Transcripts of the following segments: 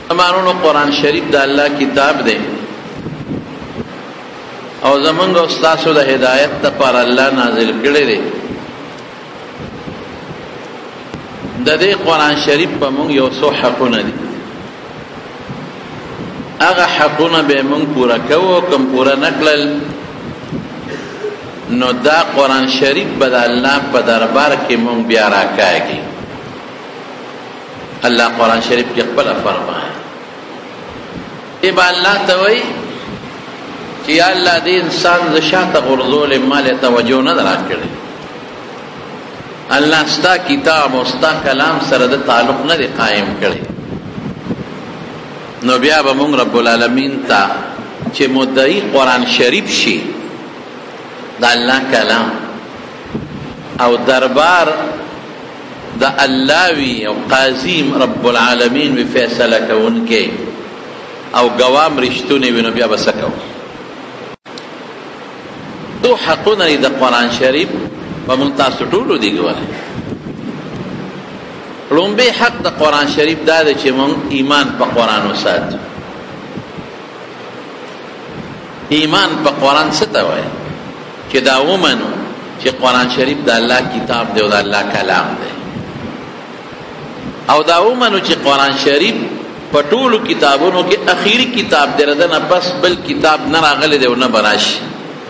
مانونو قرآن شریف د الله کتاب دی او زمونږ او ستاسو د هدایت لپاره الله نازل کړی دی. د دې قرآن شریف په مونږ یو څو حقونه دي، هغه حقونه به مونږ پوره کوو. کوم پوره نه کړل نو دا قرآن شریف به د الله په دربار کې مونږ بیا راکاږي. الله قرآن شریف کې خپله فرمایي ای با الله ته وایي چې یا الله دې انسان ز شاته غورځولې ما له توجه نه راکړې. الله ستا کتاب او ستا کلام سره د تعلق نه دی قائم کړی. نو بیا به مونږ رب العالمین ته چې مدعی قرآن شریف شي د الله کلام او دربار د الله وی او قاضی رب العالمین وی فیصله کوونکی او گوام رښتونی وي، نو بیا به څه کوو؟ دو حقونه د قرآن شریف په مونږ تاسو ټولو دي ګوره. لومبی حق د قرآن شریف دا دی چې مونږ ایمان په قرآن وساتو. ایمان په قرآن څه ته وایي؟ چې دا ومنو چې قرآن شریف د الله کتاب دی او د الله کلام دی، او دا ومنو چې قرآن شریف په ټولو کتابونو کې اخیری کتاب دی، ردنه بس بل کتاب نه راغلی دی او نه به راشي.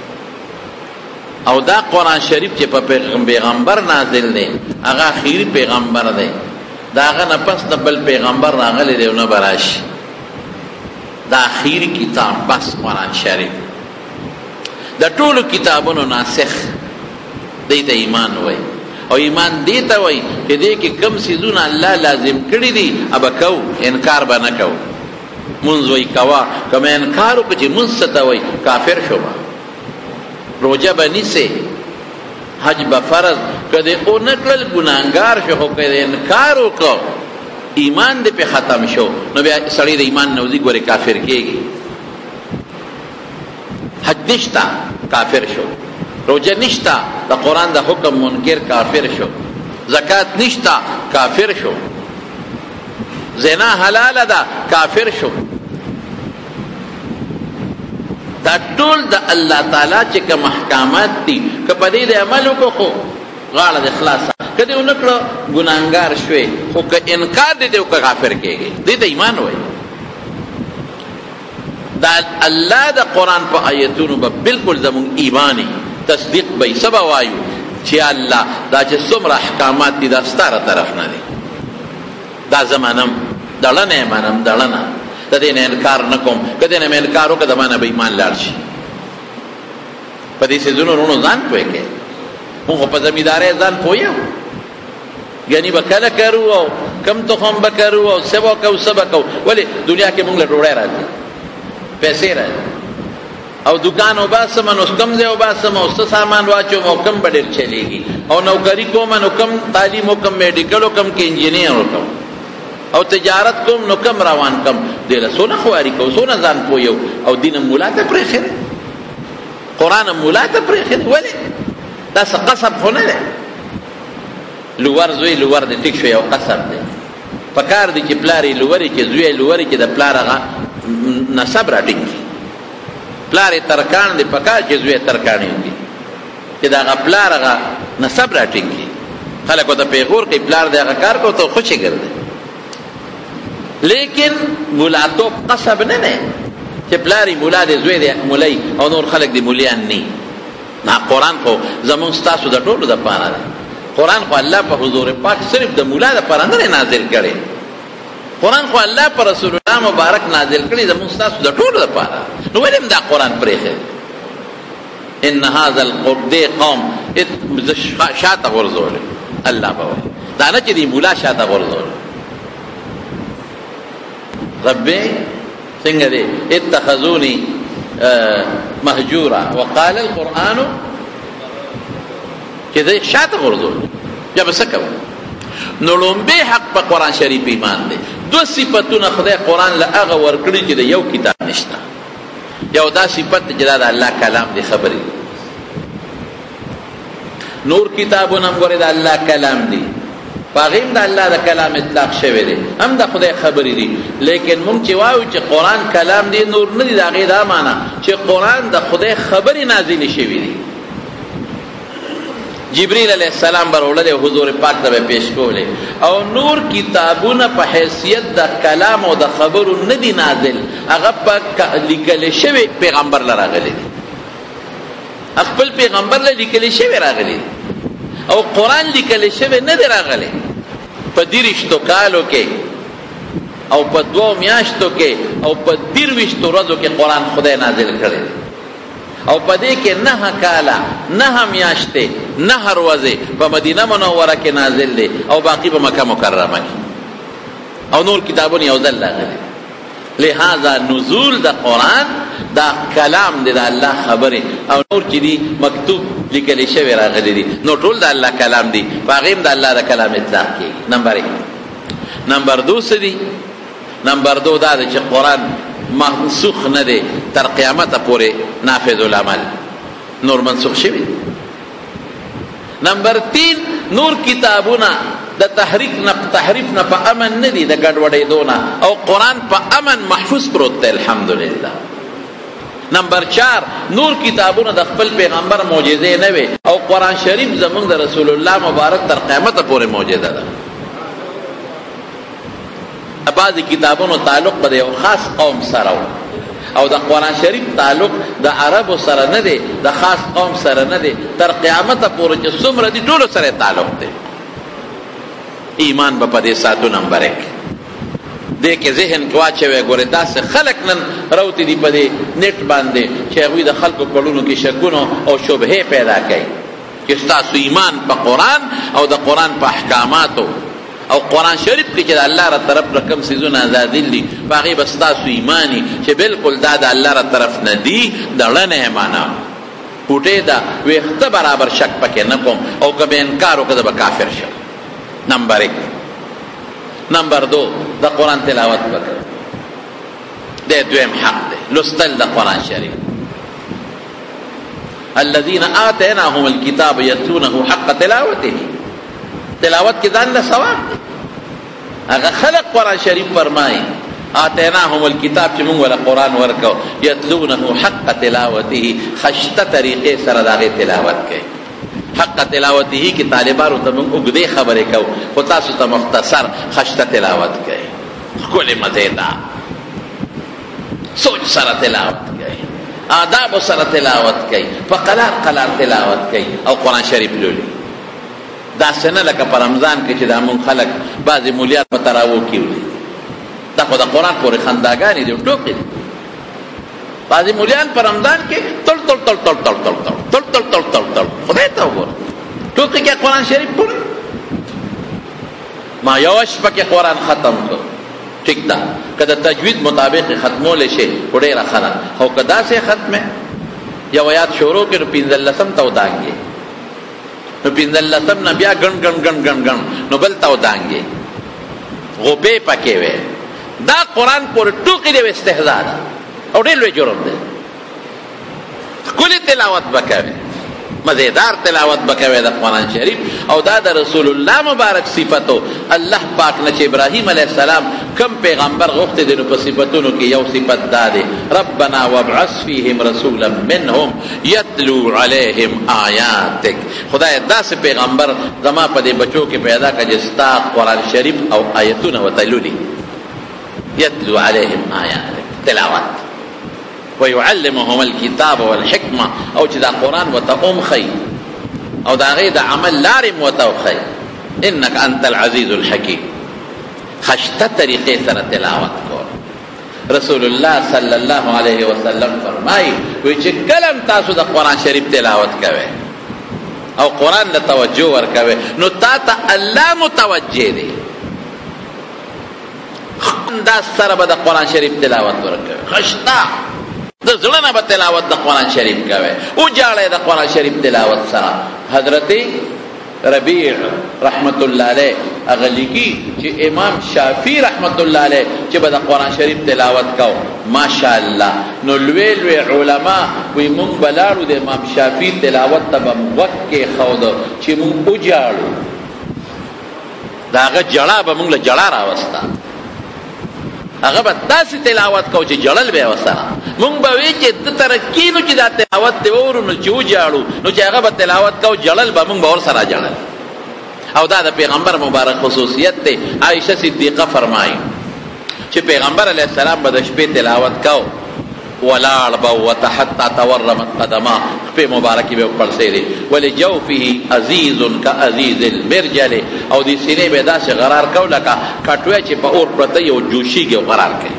او دا قرآن شریف چې په پیغمبر نازل دی هغه اخیری پیغمبر دی، دا هغه نه پس د بل پیغمبر راغلی دی او نه به راشي. دا اخیری کتاب بس قرآن شریف د ټولو کتابونو ناسخ دی ته ایمان وای. او ایمان دی ته وای چې دې کې کم څیزونه الله لازم کړي دي ابا کو انکار به نه کو. منځ وای کوا کوم انکار وکړي چې منځ څه ته وای کافر شو. روجه به نیسه، حج به فرض کده او نکړل ګناهګار شو. خو کده انکار وکړو ایمان دې په ختم شو نو بیا سړی د ایمان نوځي ګوره کافر کېږي. حج نشتا کافر شو، روجه نشتا د قرآن د حکم منکر کافر شو، زکات نشتا کافر شو، زنا حلال ده کافر شو. دا ټول د الله تعالی چې کوم احکامات دي که په دې د عمل وکړو خو غاړه د خلاصه، که دې ونه کړو ګناهګار شوې، خو که انکار دې دې وکړه کافر کېږي. دې ته ایمان وایي. دا الله د قرآن په آیتونو به بالکل زمونږ ایمانی تصدیق به یې څه به وایو چې الله دا چې څومره احکامات دي دا ستا له طرف نه دي، دا زه منم، دړنه یې منم، دړنه د دې نه انکار نه کوم. که دې نه مې انکار وکړه د ما نه به ایمان لاړ شي. په دې څیزونو وروڼو ځان پوه کړئ. مونږ په زمیندارۍ ځان پوه یو، یعنې به کله کرو او کم تخم به کرو او څه به کوو څه به کوو. ولې دنیا کې مونږ له ډوډۍ راځي، پیسې راځي، او دکان وباسم نو کم ځای وباسم او څه سامان واچوم او کم به ډېر چلېږي، او نوکري کوم نو کم تعلیم وکم، میډیکل وکم کې انجینیر وکم، او تجارت کوم نو کم روان کم. دې له څونه خواري کوو، څونه ځان پوه او دین مولا ته پرېښی دی، قرآن مولا ته پرېښی دی. ولې دا څه قصب خو نه دی. لوور زوی لوور دی، ټیک شو، یو قصب دی. پکار دی چې پلار یې لوري چې زوی یې لوري چې د پلار هغه نسب را ټینګ کړي. پلار یې ترکان دی، پکار چې زوی یې ترکان وي چې د هغه پلار هغه نسب را ټینګ کړي. خلک ورته پیغور کوي پلار دی هغه کار کوي ته خوشې ګرځي. لیکن مولاتوب قصب نه دی چې پلار یې مولا دی زوی دی مولای او نور خلک دی مولیان نه. نه، قرآن خو زمونږ ستاسو د ټولو دپاره دی. قرآن خو الله په حضور پاک صرف د مولا دپاره نه دی نازل کړی. قرآن خو الله پر رسول الله مبارک نازل کړي زموږ ستاسو د ټولو لپاره. نو ولې دا قرآن پرېښی؟ ان هذا القرآن قوم شاته غورځولی الله به وایي، دا نه چې دی مولا شاته غورځولی. ربي څنګه دی اتخذوني مهجورا وقال القرآن چې دی شاته غورځولی. بیا به څه کوو؟ نو لومبی حق په قرآن شریف ایمان دی. دو صفتونه خدای قرآن له هغه ورکړي چې د یو کتاب نشته. یو دا صفت چې دا د الله کلام دی، خبرې. نور کتابونه هم ګورې د الله کلام دی، پاغیم د الله د کلام اطلاق شوی دی هم د خدای خبرې دي لیکن مونږ چې وایو چې قرآن کلام دی نور نه دی د هغې دا معنا چې قرآن د خدای خبرې نازلې شوي دي جبریل علیہ السلام بروړل حضور پاک ته پیش کولې او نور کتابونه په حیثیت د کلام او د خبرو نه دي نازل هغه په لیکل شوی پیغمبر لراغلي خپل پیغمبر له لیکل شوی راغلي او قرآن لیکل شوی نه دی راغلی په 30 کالو کې او په 2 میاشتو کې او په 23 ورځو کې قرآن خدای نازل کړی او په دې کې 9 کاله 9 میاشتې 9 ورځې په مدینه منوره کې نازل دی او باقی په مکه مکرمه کې او نور کتابونه یو ځل راغلي لہذا نزول د قرآن دا کلام دی د الله خبره او نور چې دي مکتوب لیکل شوی راغلي دي نو ټول د الله کلام دی باغیم د الله د کلام اطلاق کیږي نمبر 1 نمبر 2 سدي نمبر 2 دا چې قرآن منسوخ نه دی تر قیامت پورې نافذ العمل نور منسوخ شوی نمبر 3 نور کتابونه د تحریف نه په امن نه دي د ګډوډېدو نه او قرآن په امن محفوظ پروت دی الحمدلله نمبر 4 نور کتابونه د خپل پیغمبر معجزې نه وي او قرآن شریف زمونږ د رسول الله مبارک تر قیامت پورې معجزه ده بعضې کتابونو تعلق په یو خاص قوم سره او د قرآن شریف تعلق د عربو سره نه دی د خاص قوم سره نه دی تر قیامت پورې چې څومره دي ټولو سره تعلق دی ایمان به په دې ساتو نمبر 1 دې کې ذهن کې واچوي ګوره داسې خلک نن راوتي دي په دې نیټ باندې چې هغوی د خلکو کړونو کې شکونو او شبهې پیدا کوي چې ستاسو ایمان په قرآن او د قرآن په احکاماتو او قرآن شریف کې چې د الله را طرف نه کوم څیزونه نازل دي په هغې به ستاسو ایماني چې بلکل دا د الله را طرف نه دي د ړنې معنا پوټې ده ویښته برابر شک پکې نه کوم او که به انکار وکړه به کافر شم نمبر 1 نمبر 2 د قرآن تلاوت وکړه د دویم حق دی لوستل د قرآن شریف الذين آتيناهم الكتاب يتلونه حق تلاوته تلاوت کې ځان له ثواب دی هغه خلق قرآن شریف فرمایي آتیناهم الکتاب چې موږ ولا قرآن ورکو یتلونه حق تلاوته خشته طریقې سره د هغې تلاوت کوي حق تلاوته کې طالبانو ته موږ اوږدې خبرې کوو خو تاسو ته مختصر خشته تلاوت کوي ښکلې مزېدار سوچ سره تلاوت کوي آداب سره تلاوت کوي په قلار قلار تلاوت کوي او قرآن شریف لولي داسې نه لکه په رمضان کې چې دا مونږ خلک بعضې مولیان په تراوو کې ولي دا خو د قرآن پورې خنداګانې دي ټوکې دي بعضې مولیان په رمضان کې تل تل تل تل تل تل تل تل تل تل تل خدای ته وګوره ټوکې کې قرآن شریف پورې ما یوه شپه کې قرآن ختم کړ ټیک ده که د تجوید مطابق ختمولی شي خو ډېره ښه ده او که داسې ختمې یو آیات شروع کړي نو 15 ته ودانګې نو 15 نه بیا ګڼ ګڼ ګڼ ګڼ ګڼ نو بل ته ودانګې غوبې پکې وې دا قرآن پورې ټوکې دی استهزا ده او ډېر لوی جرم دی ښکلې تلاوت به کوې مزیدار تلاوت بکوي د قرآن شریف او دا د رسول الله مبارک صفتو الله پاک نه چې ابراهیم علیه السلام کم پیغمبر غوښتي دي نو په صفتونو کې یو صفت دا دی ربنا وابعث فیهم رسولا منهم یتلو علیهم آیاتک خدای داسې پیغمبر زما په دې بچو کې پیدا کړه چې ستا قرآن شریف او آیتونه ورته لولي یتلو علیهم آیاتک تلاوت ويعلمهم الكتاب والحکمه او چې دا قرآن ورته خي او دا غي د عمل لارم ورته خي انك انت العزيز الحكيم خشته طریقې سره تلاوت کول رسول الله صلی الله علیه وسلم فرمایي وی چې کلم تاسو د قرآن شریف تلاوت کوئ او قرآن له توجه ورکوئ نو تا ته الله متوجه دی انداز سره به د قرآن شریف تلاوت ورکوئ خشته د زړه نه به تلاوت د قرآن شریف کوئ وجاړئ د قرآن شریف تلاوت سره حضرت ربیع رحمت الله علیه هغه لیکي چې امام شافعي رحمت الله علیه چې به د قرآن شریف تلاوت کو ماشاءالله نو لوی لوی علما وی مونږ به لاړو د امام شافعي تلاوت ته به غوږ کېښود چې مونږ وجاړو دا هغه جړه به موږ له جړه راوسته، هغه به داسې تلاوت کو چې جړل به یې ورسره. موږ به وی چې ده ته کینو چې دا تلاوت دې وورو نو چې وجاړو، نو چې هغه به تلاوت کو جړل به موږ به ورسره جړل. او دا د پیغمبر مبارک خصوصیت دی. عائشه صدیقه فرمایي چې پیغمبر علیه السلام به د شپې تلاوت کو، ولاړ به وته حتی تورمت قدماه، خپې مبارکې به پړسېدې، ولجوفه عزیز کعزیز المرجل، او دې سینې به یې داسې غرار کو لکه کټوی چې په اور پرته یو جوشیږي او غرار کوي.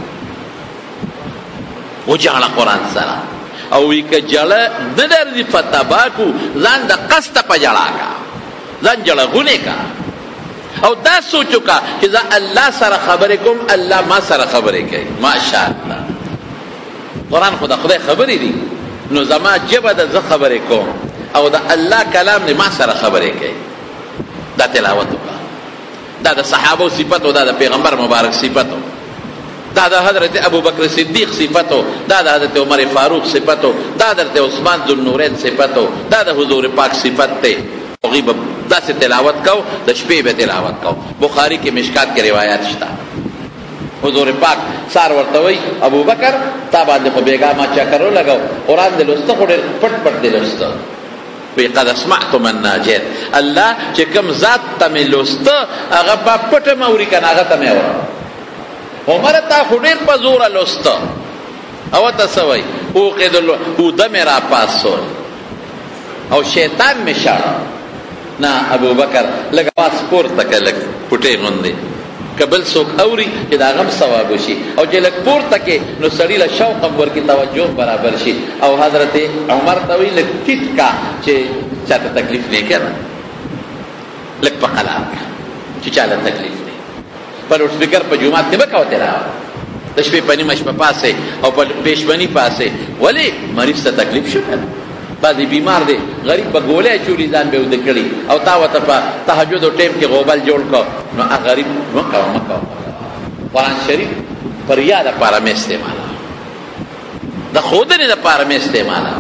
وجاړه قرآن سره. او وی که جړه نه درځي فتباکو، ځان د قصده په جړه کا، ځان جړغونې کا، او دا سوچو کا چې زه الله سره خبرې کوم، الله ما سره خبرې کوي. ماشاءالله قرآن خو د خدای خبرې دي، نو زما جبه ده زه خبرې کوم، او د الله کلام دی ما سره خبرې کوي. دا تلاوت وکړه. دا د صحابو صفت و، دا د پیغمبر مبارک صفت و، دا د حضرت ابو بکر صدیق صفت و، دا د حضرت عمر فاروق صفت و، دا د حضرت عثمان ذوالنورین صفت و، دا د حضور پاک صفت ته. هغوی به داسې تلاوت کو، د شپې به تلاوت کو. بخاری کې مشکات کې روایات شته. حضور پاک سار ورته وی ابو بکر تا باندې خو بیګا ما چکر ولګاو، قرآن دې لوسته خو ډېر پټ پټ دې لوسته. وی قد اسمعت من ناجیت، الله چې کوم ذات ته مې لوسته هغه په پټه مې اوري که نه هغه ته مې اورم. عمر تا خو ډېر په زوره لوسته، او ته څه وایي اوده مې را پاسول او شیطان مې شاړه. نه ابو بکر لږ اواز پورته که لږ پټې غوندې، که بل څوک اوري چې د هغه هم ثواب وشي، او چې لږ پورته کې نو سړي له شوق هم ورکړي، توجه برابر شي. او حضرت عمر ته وایي لږ ټیټ کا چې چاته تکلیف نه که نه، لږ په قلار کا چې چاله تکلیف نه. په لوډ سپیکر په جومات کې به کوه تلاوت، د شپې په نیمه شپه پاسې او په پیشمني پاسې. ولې مریض ته تکلیف شو که نه، بعضې بیمار دی غریب به ګولۍ چولي ځان به اوده کړي، او تا ورته په تهجدو ټیم کې غوبل جوړ کړه، نو هغه غریب مه کوه مه کوه. قرآن شریف په ریا دپاره مې استعماله، د ښودنې دپاره مې استعماله.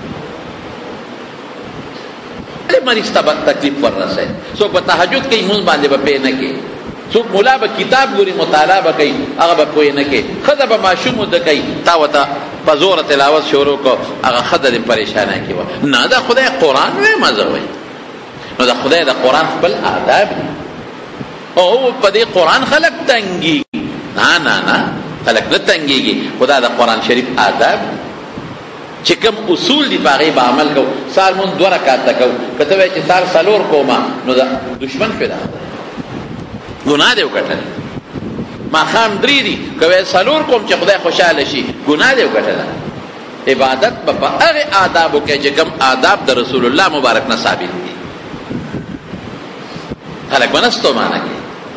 ولې مریض ته به تکلیف وررسوي؟ څوک به تهجد کوي مونځ باندې به پې نه کوي، څوک ملا به کتاب ګوري مطالعه به کوي هغه به پوه نه کوي، ښځه به ماشوم وده کوي تا ورته په زوره تلاوت شروع کړو هغه ښځه دې پریشانه کې وه. نه د خدای قرآن وی مزه وی، نو د خدای د قرآن خپل آداب دي. او په دې قرآن خلک تنګېږي، نه نه نه خلک نه تنګېږي، خدا د قرآن شریف آداب چې کوم اصول دي په هغې به عمل کوو. سار مونځ 2 رکعته کوو، که ته وایې چې سار 4 کومه نو د دشمن پیدا ګناه دې وګټله. ماښام 3 دي، که وایې 4 کوم چې خدای خوشحاله شي، ګناه دې وګټله. عبادت به په هغې آدابو کې چې کوم آداب د رسول الله مبارک نه ثابت دي. خلک به نه ستومانه کوي.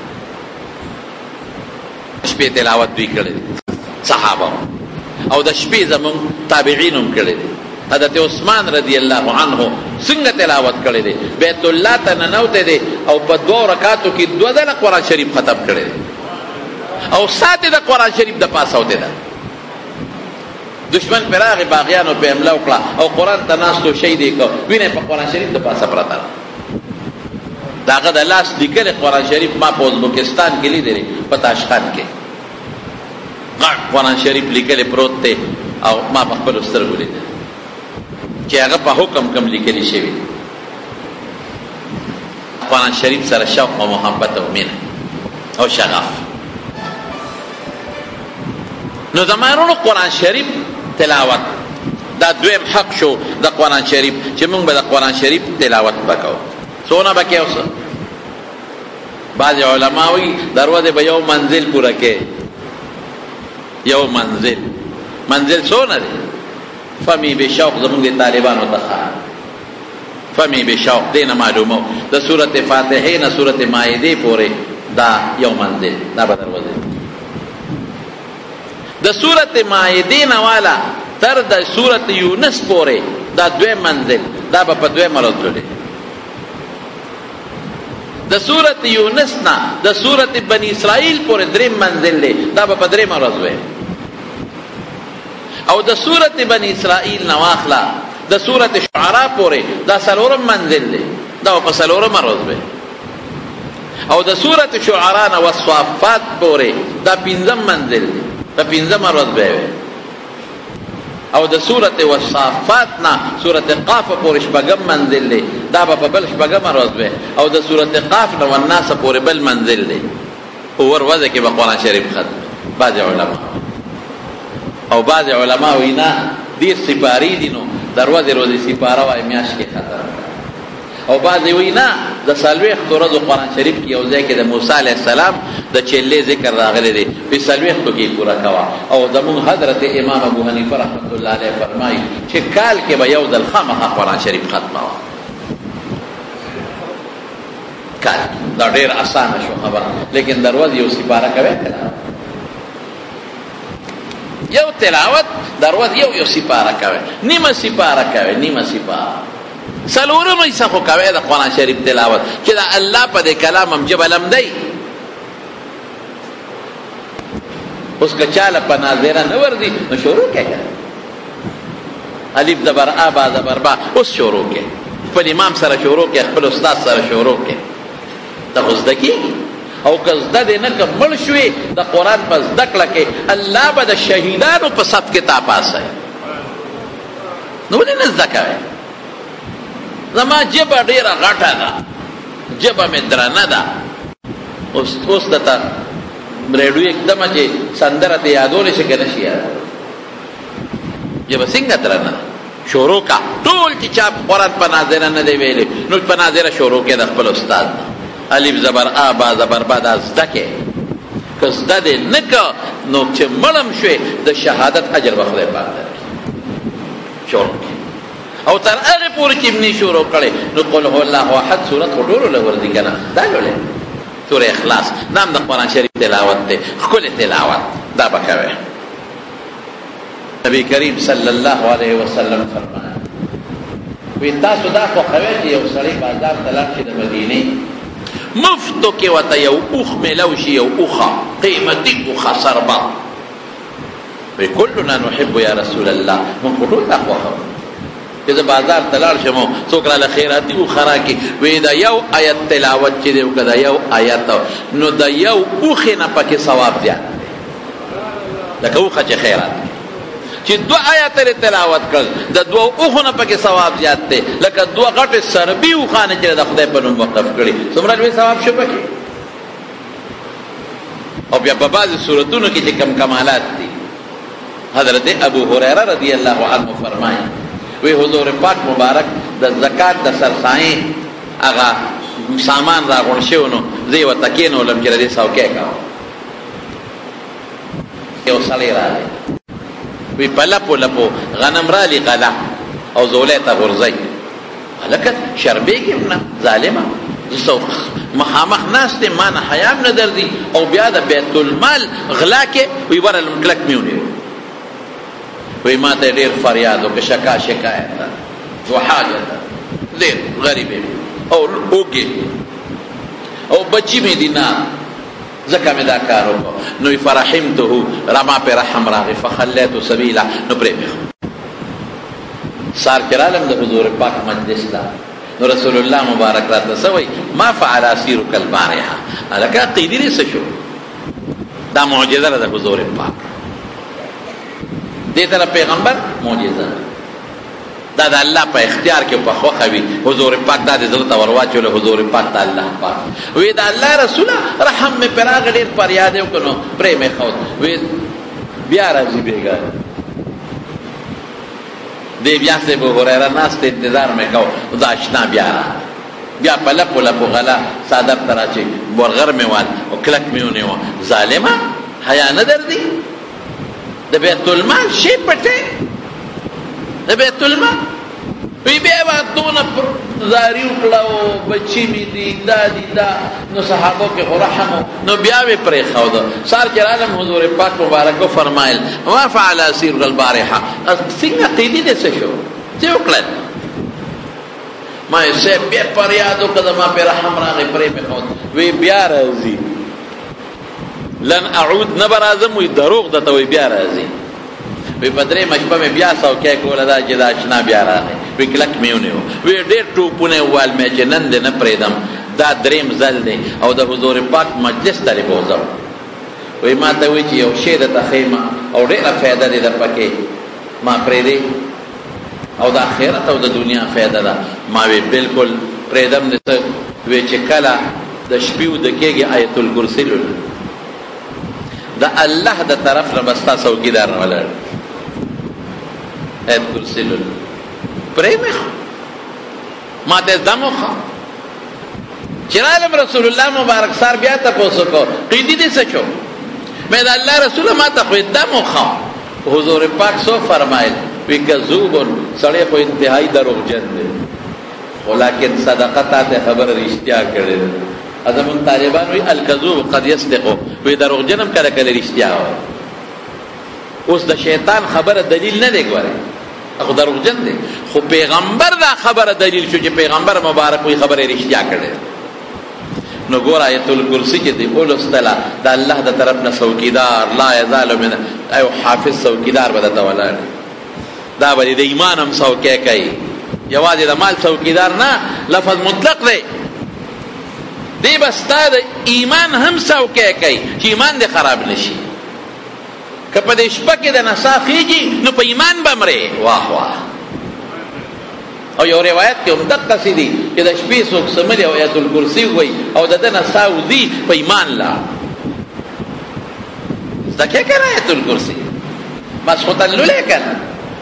شپې تلاوت دوی کړی دی صحابه، او د شپې زمونږ تابعین هم کړی دی. حضرت عثمان رضی الله عنه څنګه تلاوت کړی دی؟ بیت الله ته ننوتی دی او په 2 رکعاتو کې 2 ځله قرآن شریف ختم کړی دی، او ساتې د قرآن شریف د پاسه وتی ده. دشمن پې راغې باغیانو پې حمله وکړه او قرآن ته ناستو شهید یې کړ، وینه په قرآن شریف د پاسه پرته ده. د هغه د لاس لیکلی قرآن شریف ما په ازبکستان کې لیدلی، په تاشقند کې غټ قرآن شریف لیکلی پروت دی، او ما په خپلو سترګو لیدلی چې هغه په حکم کم لیکلی شوي. قرآن شریف سره شوق او محبت او مینه او شغف. نو زمانونو قرآن شریف تلاوت دا دویم حق شو د قرآن شریف، چې موږ به د قرآن شریف تلاوت وکړو. څونه به کوې؟ اوس بعضې علما وایي دروازې به یو منزل پوره کې، یو منزل څونه دی؟ فمی بشوق زمونږ د طالبانو ته فمی بشوق دې نه معلومو د سورت فاتحې نه سورت مائدې پورې دا یو منزل، دا به دروازې د سورت مائدې نه والا تر د سورت یونس پورې دا 2 منزل، دا به په 2 مرتبه دی. د سورت یونس نه د سورت بنی اسرائیل پورې 3 منزل دی، دا به په 3 مرتبه. او د سورت بنی اسرائیل نه واخلا د سورت شعراء پورې دا 4 منزل دی، دا په 4 مرتبه. او د سورت شعراء نه والصافات پورې دا 5 منزل دی، دا 5 ورځ به وي. او د سورت والصافات نه سورت قاف پورې 6 منزل دی، دا به په بل 6 ورځ وي. او د سورت قاف نه والناس پورې بل منزل دی، اور وځه کې به قرآن شریف ختم. بعض علما او بعض علما وینا ډېر سپارې دي نو دروازه روزي سپاره وای میاش کې ختم. او بعض وینا د 40 ورځو قرآن شریف کې یو ځای کې د موسی علیه السلام د چلې ذکر راغلی دی، په 40 کې پورا کوا. او زمون حضرت امام ابو حنیفه رحمت الله علیه فرمایي چې کال کې به یو ځل خامخا قرآن شریف ختمه وا. کال دا ډېر اسانه شو خبره، لیکن دروازه یو سپاره کوي یو تلاوت دروازه یو سپاره کوي، نیمه سپاره کوي، نیمه سپاره سلورم ایسا خو کوي د قرآن شریف تلاوت چې دا الله په دې کلام هم جبلم دی. اوس که چاله په ناظره نه ورځي نو شروع کوي الف زبر آ با زبر با، اوس شروع کوي خپل امام سره شروع کوي، خپل استاد سره شروع کوي. دا خو زده کېږي. او که زده دې نه که مړ شوې د قرآن په زده کړه کې الله به د شهیدانو په صف کې تا پاسوي. نو ولې نه زده کوې؟ زما جبه ډېره غټه ده، جبه مې درنه ده. اوس درته ریډیو اکدمه چې سندره ته یادولی شي که نه شي یادولی؟ جبه څنګه درنه ده؟ شروع کا ټول چې چا قرآن په ناظره نه دی ویلی نو په ناظره شروع کې د خپل استاد نه الف زبر آ با زبر با دا زده کې. که زده دې نه که نو چې مړم شوې د شهادت اجر به خدای پاک درکړي. شروع کې او تر هغې پورې چې منې شروع کړې نو قل هو الله احد صورت خو ټولو له ورځي که نه دا لولې سورې اخلاص نام د قرآن شریف تلاوت دی، ښکلې تلاوت دا به کوې. نبی کریم صلی الله علیه وسلم فرمایي وی تاسو دا خوښوئ چې یو سړی بازار ته لاړ شي د مدینې مفتو کې ورته یو اوښ میلو شي، یو اوښه قیمتي اوښه سربه. وی کلنا نحب یا رسول الله، موږ خو ټول دا خوښوو چې د بازار ته لاړ شم څوک راله خیراتي اوښه راکړي. وی د یو آیت تلاوت چې دی وکړه، د یو آیت نو د یو اوښې نه پکې ثواب زیات دی، لکه اوښه چې خیرات چې 2 آیات لري تلاوت کړل د 2 اوښو نه پکې ثواب زیات دی، لکه 2 غټې سربي اوښانې چې د خدای په نوم وقف کړي څومره لوی ثواب شو پکې. او بیا په بعضې صورتونو کې چې کم کمالات دي حضرت ابو هریره رضی الله عنه فرمایي وی حضور پاک مبارک د زکات د سرسایې هغه سامان راغونډ شوی نو زه یې ورته کېنولم چې د دې څوکۍ کوم. یو سړی راغی وی په لپو لپو غنم رالی غله او زولی ته غورځئ. هلکه شرمېږم نه ظالمه، زه مخامخ ناست یم، ما نه حیا هم نه درځي او بیا د بیت المال غلا کې وی ورلم کلک مې ونیو. وی ما ته ډېر فریاد وکړه، شکایت ده و حاجت ده، ډېر غریب یم او اوږې او بچي مې دي نه ځکه مې دا کار وکړو. نو فرحمته رما پې رحم راغی فخلیته سبیله نو پرې مې سار چې رالم د حضور پاک مجلس ته نو رسول الله مبارک راته څه وایي ما فعل اسیرک البارحه، هلکه عقیدې دې څه شو؟ دا معجزه ده د حضور پاک، دې ته پیغمبر معجزه دا د الله په اختیار کې په خوښه وي. حضور پاک دا د زړه ته ور واچوله، حضور پاک ته الله پاک وی د الله رسوله رحم مې پرې راغی، ډېر فریاد یې وکړ نو پرې مې ښود. وی بیا راځي بېګا دې بیا سه ابو هریره ناست انتظار مې کو دا اشنا بیا راغی، بیا په لپو لپو غلا صادر ته راچې برغر مې وال او کلک مې ونیو. ظالمه حیا نه درځي د بیت المال شی پټې د بیت المال وی بیا به دونه زاري وکړه او بچي مې دي دا دي دا نو صحابو کې خو رحم نو بیا مې پرېښوده. سار چې رالم حضور پاک مبارک وفرمایل ما فعل اسیرک البارحه، څنګه عقیدې دې څه شو څه وکړل؟ ما یې صاحب بیا فریاد وکړه ما پې رحم راغی پرې مې ښود. وی بیا راځي لن اعود نه به راځم، وی دروغ درته وی بیا راځي. وی په 3 شپه مې بیا څوکۍ کوله دا چې دا اشنا بیا راغی، وی کلک مې ونیو. وی ډېر ټوپونه وویل مې چې نن دې نه پرېږدم دا دریم ځل دی او د حضور پاک مجلس ته بوځم وی ما ته وی چې یو شی درته ښیم او ډېره فایده دی در پکې ما پرېږدې او د آخرت او د دنیا فایده ده ما وی بلکل پرېږدم دې ته وی چې کله د شپې وده کېږي آیت الکرسي لولو د الله د طرف نه به ستا څوکیدار نه ولاړ آیت کرسي لولو پرېږدې خو ما ته دم وخه چې رالم رسول الله مبارک سار بیا تپوس وکړو قیدي دې څه شو مې د الله رسوله ما ته خو دم وخه حضور پاک سو فرمایل وی کذوب سړی خو انتهایی دروغجن دی خو لیکن صدقه ته خبر رښتیا کړی ازمون طالبان وی الکذوب قد یصدق وی دروغجن هم کله کله رښتیا وایي اوس د شیطان خبره دلیل نه دی ګوره خو دروغجن دی خو پیغمبر دا خبره دلیل شو چې پیغمبر مبارک وی خبره رښتیا کړی نو ګور آیت الکرسی چې دی اولستله د الله د طرف نه څوکیدار لا یزال من ایو حافظ څوکیدار به درته ولاړ دا به د ایمان هم څوکی کوي یوازې د مال څوکیدار نه لفظ مطلق دی دی به ستا د ایمان هم څوکی کوي چې ایمان دې خراب نشي که په دې شپه کې د نسا خېږي نو په ایمان به مرې واه واه او یو روایت کې هم دقسې دي چې د شپې څوک سملي او آیت الکرسي ووایي او د ده نسا وځي په ایمان لاړ زده کې که نه آیت الکرسي ماسخوتن لولې که نه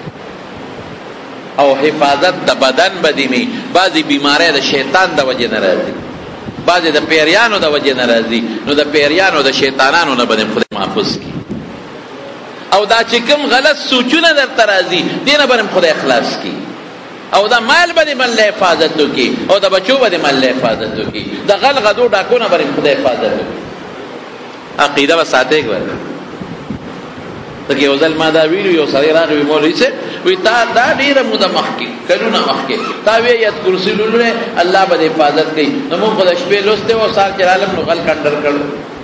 او حفاظت د بدن به دې مې بعضې بیماری د شیطان د وجې نه راځي بعضې د پیریانو د وجې نه راځي نو د پیریانو د شیطانانو نه به دې خدای محفوظ کړي او دا چې کوم غلط سوچونه درته راځي دې نه به دې خدای خلاص کړي او دا مال به دې مله حفاظت وکړي او د بچو به دې مله حفاظت وکړي د غل غدو ډاکونه به دې خدای حفاظت وکړي عقیده به ساتئ ګوره ته یو ځل ما دا ویلو یو سړی راغی وی مولوي صاحب وی تا دا ډېره موده مخکې کلونه مخکې تا وی آیت کرسي لولې الله به دې حفاظت کوي نو موږ خو د شپې لوستې وو سهار چې رالم نو غل کنډر کړو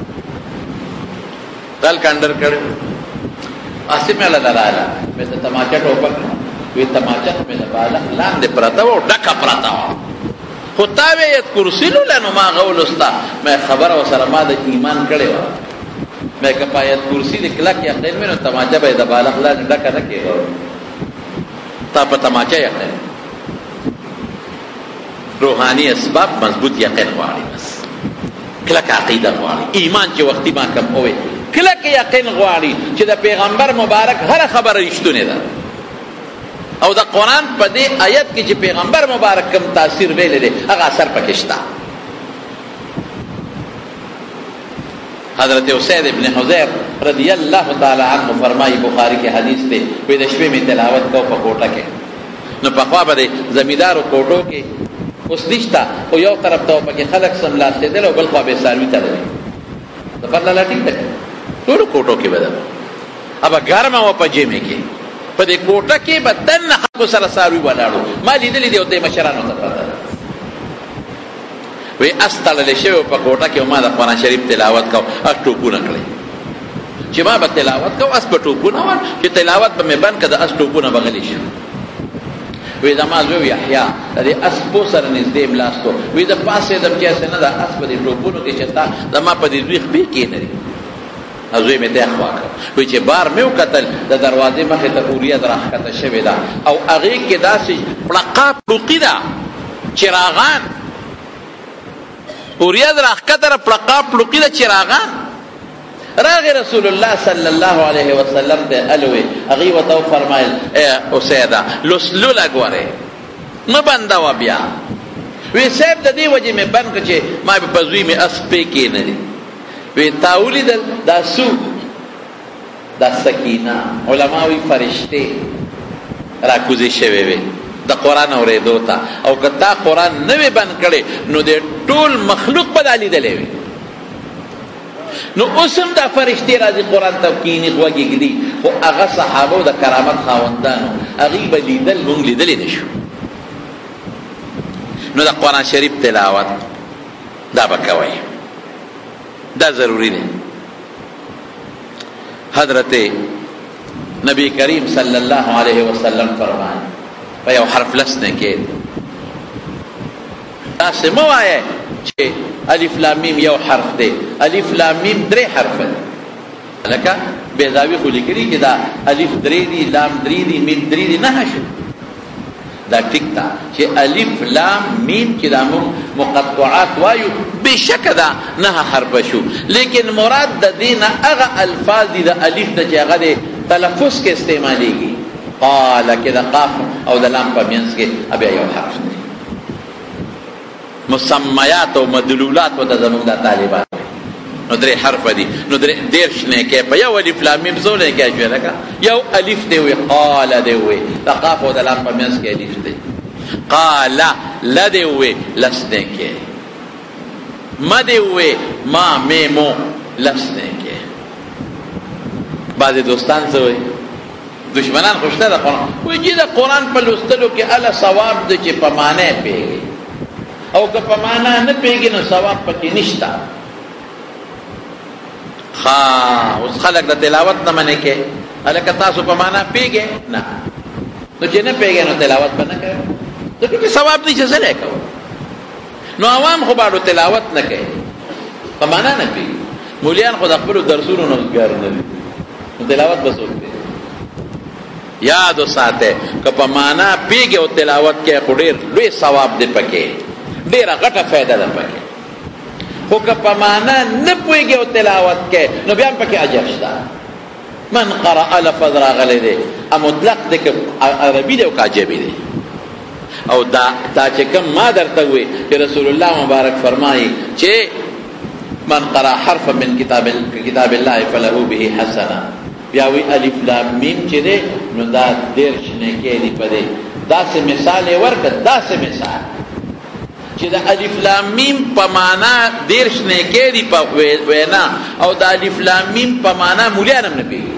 هسې مې له راله مې د تماچه ټوپک وی تماچه مې د بالغ لاندې پرته وه ډکه پرته وه خو تا وی آیت کرسي لوله نو ما هغه ولوسته مې خبره ورسره ما د ایمان کړې وه میں کہ آیت کرسی دے کلک یقین میں نو تماچا بے د بالغ لا ډکه نه کېږي تا په تماچا یقین روحانی اسباب مضبوط یقین غواړي بس کلک عقیده غواړي ایمان چې وختي ما کم اوې کلک یقین غواړي چې د پیغمبر مبارک هر خبره رښتونه ده او د قرآن په دې آیت کې چې پیغمبر مبارک کم تاثیر ویلی دی هغه اثر پکې شته حضرت اسید ابن حضیر رضی اللہ تعالی عنہ فرمائی بخاری کے حدیث تے وی د شپې می تلاوت کو په کوټه کې نو په خوا به زمیدارو کوټو کې اوس نشته او یو طرف ته پکې خلک سملاستې دل او بل خوا به ساروي ته دی د پرلا لاټینګ ته ټول کوټو کې بدل ابا ګرمه و په جېمه کې په دې کوټه کې بدن خلکو سره ساروي ولاړو ما لیدلې دی او د مشرانو ته پته وی استړل شوی په کوټه کې ما د قرآن شریف تلاوت کو اس ټوپونه کړی چې ما به تلاوت کو اس په ټوپونه ول چې تلاوت به مې بند کړه اس ټوپونه بغلی شي وی زما زوی یحیی د اس په سر نږدې ملاستو وی د پاسه د کیسه نه د اس په دې ټوپونو کې چتا زما په دې زوی خپې کې نه ازوی مې ته خوا کړ وی چې بار مې وکتل د دروازې مخې ته اوریا درخته شوی دا او هغه کې داسې پړقا پړقی دا چراغان اوریاد راخکتر پلقا پلقی دا چراغان راغی رسول اللہ صلی اللہ علیہ وسلم تے الوی اغی و تو فرمائل اے اسیدہ لسلو لگوارے مبندہ و بیا وی سیب دا دی وجہ میں بند کچے ما بپزوی میں اسپے کی ندی وی تاولی دا سو دا سکینہ علماوی فرشتے راکوزی شوے وی د قرآن اورېدو ته او که تا قرآن نه وي بند کړی نو د ټول مخلوق به دا لیدلی وي نو اوس هم دا فرشتې راځي قرآن ته کښېني غوږ یې ږدي خو هغه صحابو د کرامت خاوندانو هغوی به لیدل مونږ لیدلی نه شو نو د قرآن شریف تلاوت دا به کوئ دا ضروري دی حضرت نبی کریم صلی اللہ علیہ وسلم فرمائے په یو حرف لس نه کې تاسې مه وایئ چې الف لام میم یو حرف دی، الف لام میم درې حرف دی. لکه بیضاوي خو لیکلي چې دا الف درې دي، لام درې دي، میم درې دي، نه شو. دا ټیک ده چې الف لام میم چې دا مقطعات وایو بشک دا نه حرف شو، لیکن مراد د دینه هغه الفاظ دي د الف د چې هغه د تلفظ کې استعمالېږي. قال کې د قاف او د لام په منځ کې بیا یو حرف دی. مسمیات او مدلولات و د زمونږ د طالبان نو درې حرف دي، نو دېرش نه کې په یو الف لام میم زو نه کې شوی. لکه یو الف دی وی، قال دی وی، د قاف او د لام په منځ کې الف دی. قال ل دی وی، لس نه کې. ما دی وی، ما میمو، لس نه کې. بعضې دوستان څه وایي، دشمنان خوشته د قرآن وایي چې د قرآن په لوستلو کې اله ثواب دی چې په معنی پوهېږي، او که په معنا نه پوهېږي نو ثواب پکې نشته. اوس خلک د تلاوت نه منې کې، هلکه تاسو په معنا پوهېږئ نه، نو چې نه پوهېږئ نو تلاوت به نه کوئ، ځکه کې ثواب دی چې زه نه کوم. نو عوام خو باندې تلاوت نه کوي، په معنا نه پوهېږي. مولیان خو د خپلو درسونو نه ګار نه دي، نو تلاوت به څوک کوي؟ یاد وساتئ که په معنا پوهېږئ او تلاوت کوئ خو ډېر لوی ثواب دی پکې، ډېره غټه فایده ده پکې. خو که په معنا نه پوهېږي او تلاوت کوي نو بیا هم پکې اجر شته. من قرأ لفظ راغلی دی، مطلق دی که عربي دی او که عجمي دی. او دا چې کوم ما درته ووایي چې رسول الله مبارک فرمایي چې من قرأ حرفا من کتاب الله فله به حسنه، بیا وی الف لام میم چې دی نو دا 13 نیکۍ دي په دې. داسې مثال یې ورکړه، داسې مثال چې د الف لام میم په معنا 13 نیکۍ دي په وینا، او د الف لام میم په معنا مولیان هم نه پوهېږي.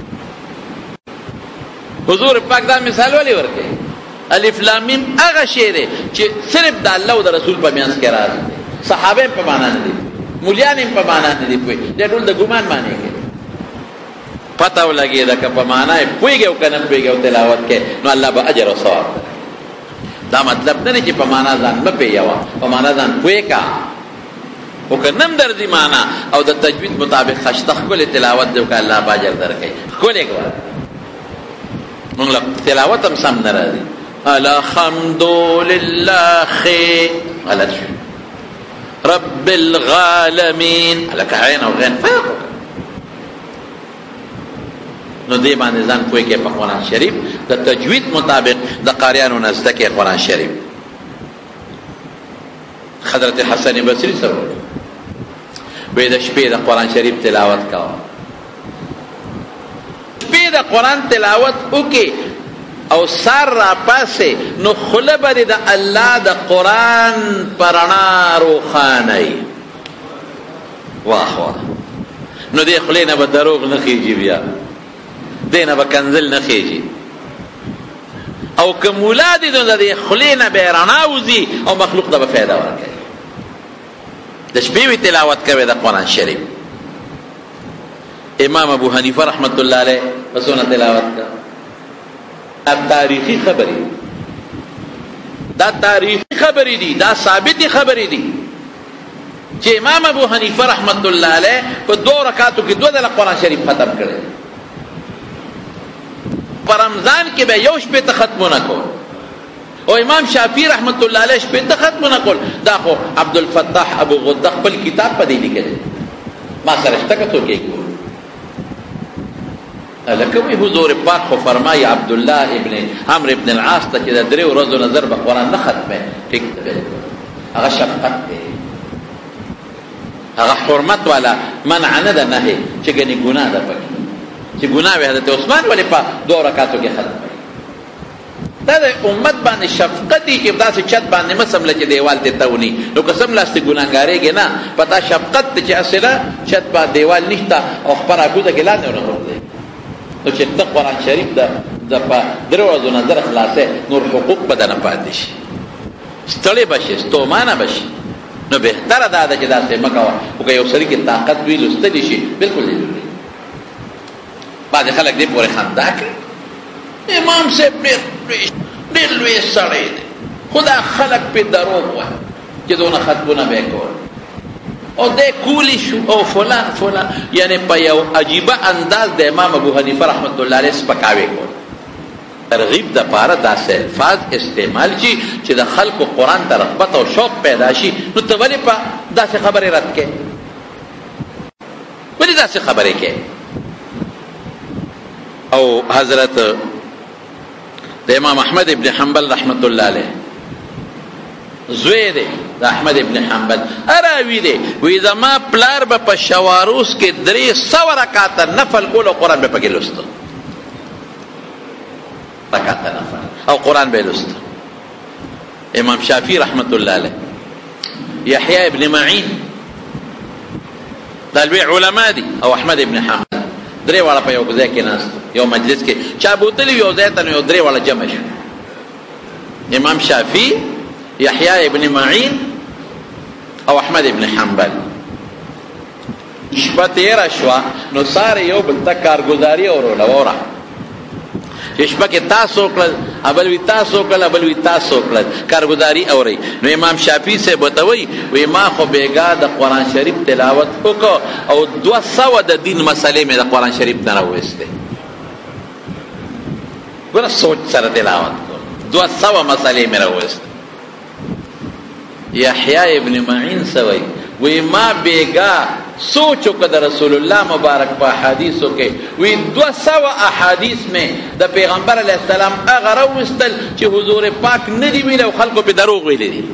حضور پاک دا مثال ولې ورکوي؟ الف لام میم هغه شی دی چې صرف د الله او د رسول په منځ کې راځي، صحابه هم په معنا نه دي، مولیان هم په معنا نه دي پوهېږي، دا ټول د ګمان معنی کوي. پته ولګېده که په معنا یې پوهېږي او که نه پوهېږي او تلاوت کوي نو الله به اجر او ثواب درکوي. دا مطلب نه دی چې په معنا ځان مه پوهېږه، په معنا ځان پوهې که، خو که نه هم درځي معنا او د تجوید مطابق خشته ښکلې تلاوت دی که الله به اجر درکوي. ښکلې کوه، موږ له تلاوت هم سم نه راځي. الحمدلله غلط شو، رب العالمین لکه عین او غین فرق وکړه. نو دې باندې ځان پوهې کې په قرآن شریف د تجوید مطابق د قاریانو نه زده کې قرآن شریف. حضرت حسن بصري سره وایي د شپې د قرآن شریف تلاوت کوه، شپې د قرآن تلاوت وکړې او سار را پاسې نو خوله به دې د الله د قرآن په رڼا روښانوي. واه واه، نو دې خولې نه به دروغ نه خېږي، بیا دې نه به کنزل نه خېږي. او که مولا دې نو د دې خولې نه به رڼا وځي او مخلوق ته به فایده ورکوي. د شپې وی تلاوت کوي د قرآن شریف. امام ابو حنیفه رحمت الله علیه پسونه تلاوت کا. دا تاریخی خبرې، دا تاریخی خبرې دي، دا ثابتې خبرې دي چې امام ابو حنیفه رحمت الله علیه په 2 رکعاتو کې 2 ځله قرآن شریف ختم کړی. په رمضان کې به یو شپې ته ختمونه کول، او امام شافعي رحمت الله علیه شپې ته ختمونه کول. دا خو عبدالفتاح ابو غده خپل کتاب په دې لیکلی، ما سره شته که څوک یې کول. لکه وی حضور پاک خو فرمایي عبدالله ابن عمرو ابن العاص ته چې د 3 ورځو نظر به قرآن نه ختمه، ټیک ده، هغه شفقت دی، هغه حرمت والا منع نه ده، نهي چې ګنې ګناه ده پکې، چې ګناه وي. حضرت عثمان ولې په 2 رکعاتو کې ختم کړي؟ دا د امت باندې شفقت دی چې داسې چت باندې مه سمله چې دیوال دې ته ونی، نو که سملاستې ګناهګارېږې نه، په تا شفقت دی چې اصله چت باندې دیوال نشته او خپله کوزه کې لاندې ورغورځوي. نو چې ته قرآن شریف د په 3 ورځو نظر خلاصې، نور حقوق به دنه پاتې شي، ستړی به شي، ستومانه به شي. نو بهتره دا ده چې داسې مه کوه. خو که یو سړي کې طاقت وي لوستلی شي بلکل دې لولي. بعضې خلک دې پورې خندا کوي، امام صاحب ډېر لوی سړی دی، خو دا خلک پې دروغ وایي. چې دونه ختمونه به کول او د کولی شو او فلان یعنی په یو عجیبه انداز د امام ابو حنیفه رحمت الله علیه سپکاوی کول ترغیب د پاره داسې الفاظ استعمال شي چې د خلکو قرآن ته رغبت او شوق پیدا شي نو ته ولې په داسې خبرې رد کې ولې داسې خبرې کې او حضرت د امام احمد ابن حنبل رحمت الله علیه زوی دی د احمد ابن حنبل اراوی دی وی زما پلار به په شواروس کې 300 رکعاته نفل کول او قرآن به پکې لوسته رکعاته نفل او قرآن به لوسته امام شافعی رحمت الله علیه یحیی ابن معین دا لوی علما دي او احمد ابن حنبل درې واړه په یو ځای کې ناست یو مجلس کې چا بوتلی یو ځای ته یو درې واړه جمع شو امام شافعی یحیی ابن معین او احمد ابن حنبل شپه تیره شوه نو ساره یو بل ته کارګزاري اوروله وره چې شپه کې تاسو وکړل ابل وي تاسو وکړل ابل وي تاسو وکړل کارګزاري اورئ نو امام شافعي صاحب ورته وایي وایي ما خو بېګا د قرآن شریف تلاوت وکړو او 200 د دین مسلې مې د قرآن شریف نه راویستې ګوره سوچ سره تلاوت کړو 200 مسلې مې راویستې یحیی ابن معین سوی وی ما بیگا سوچو که در رسول اللہ مبارک پا احادیثو کے وی 200 احادیث میں دا پیغمبر علیہ السلام اگر اوستل چی حضور پاک ندی ویلے و خلقو پی دروغ ویلے دی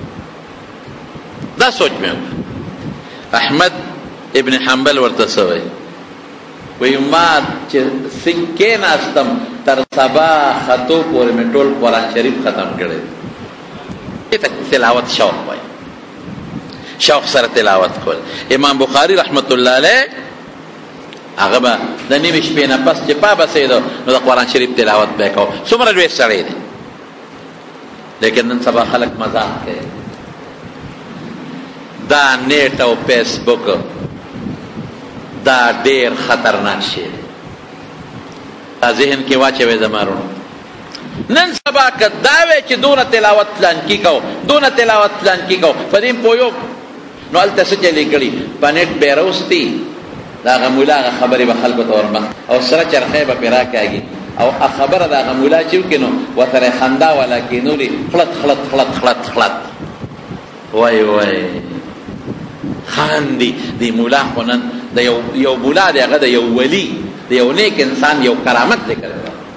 دا سوچ میں ہوگا احمد ابن حنبل ورتسوی وی ما چی سکین استم تر سبا خطو پوری میں ټول قرآن شریف ختم کرے تلاوت شوق وای شوق سره تلاوت کول امام بخاری رحمت الله علیه هغه به د نیمې شپې نه پس چې پا بسېدو نو د قرآن شریف تلاوت به یې کوو څومره لوی سړی دی لیکن نن سبا خلک مذاق کوي دا نیټ او فیسبوک دا ډېر خطرناک شی دی دا ذهن کې واچوئ زما وروڼو نن سبا که داوی چې دونه تلاوت پلان کی کو دونه تلاوت پلان کی کو په دې پویو نو هلته څه چلې کړي په نیټ به راوستي د هغه مولا هغه خبرې به خلکو ته ورمخ او سره چرخی به پرې راکاږي او خبره د هغه مولا چې وکړي نو ورته خندا والا کېنولي خلط خلط خلط خلط خلط وای وای خاندي دی مولا خو نن د یو مولا دی هغه د یو ولی د یو نیک انسان یو کرامت ذکر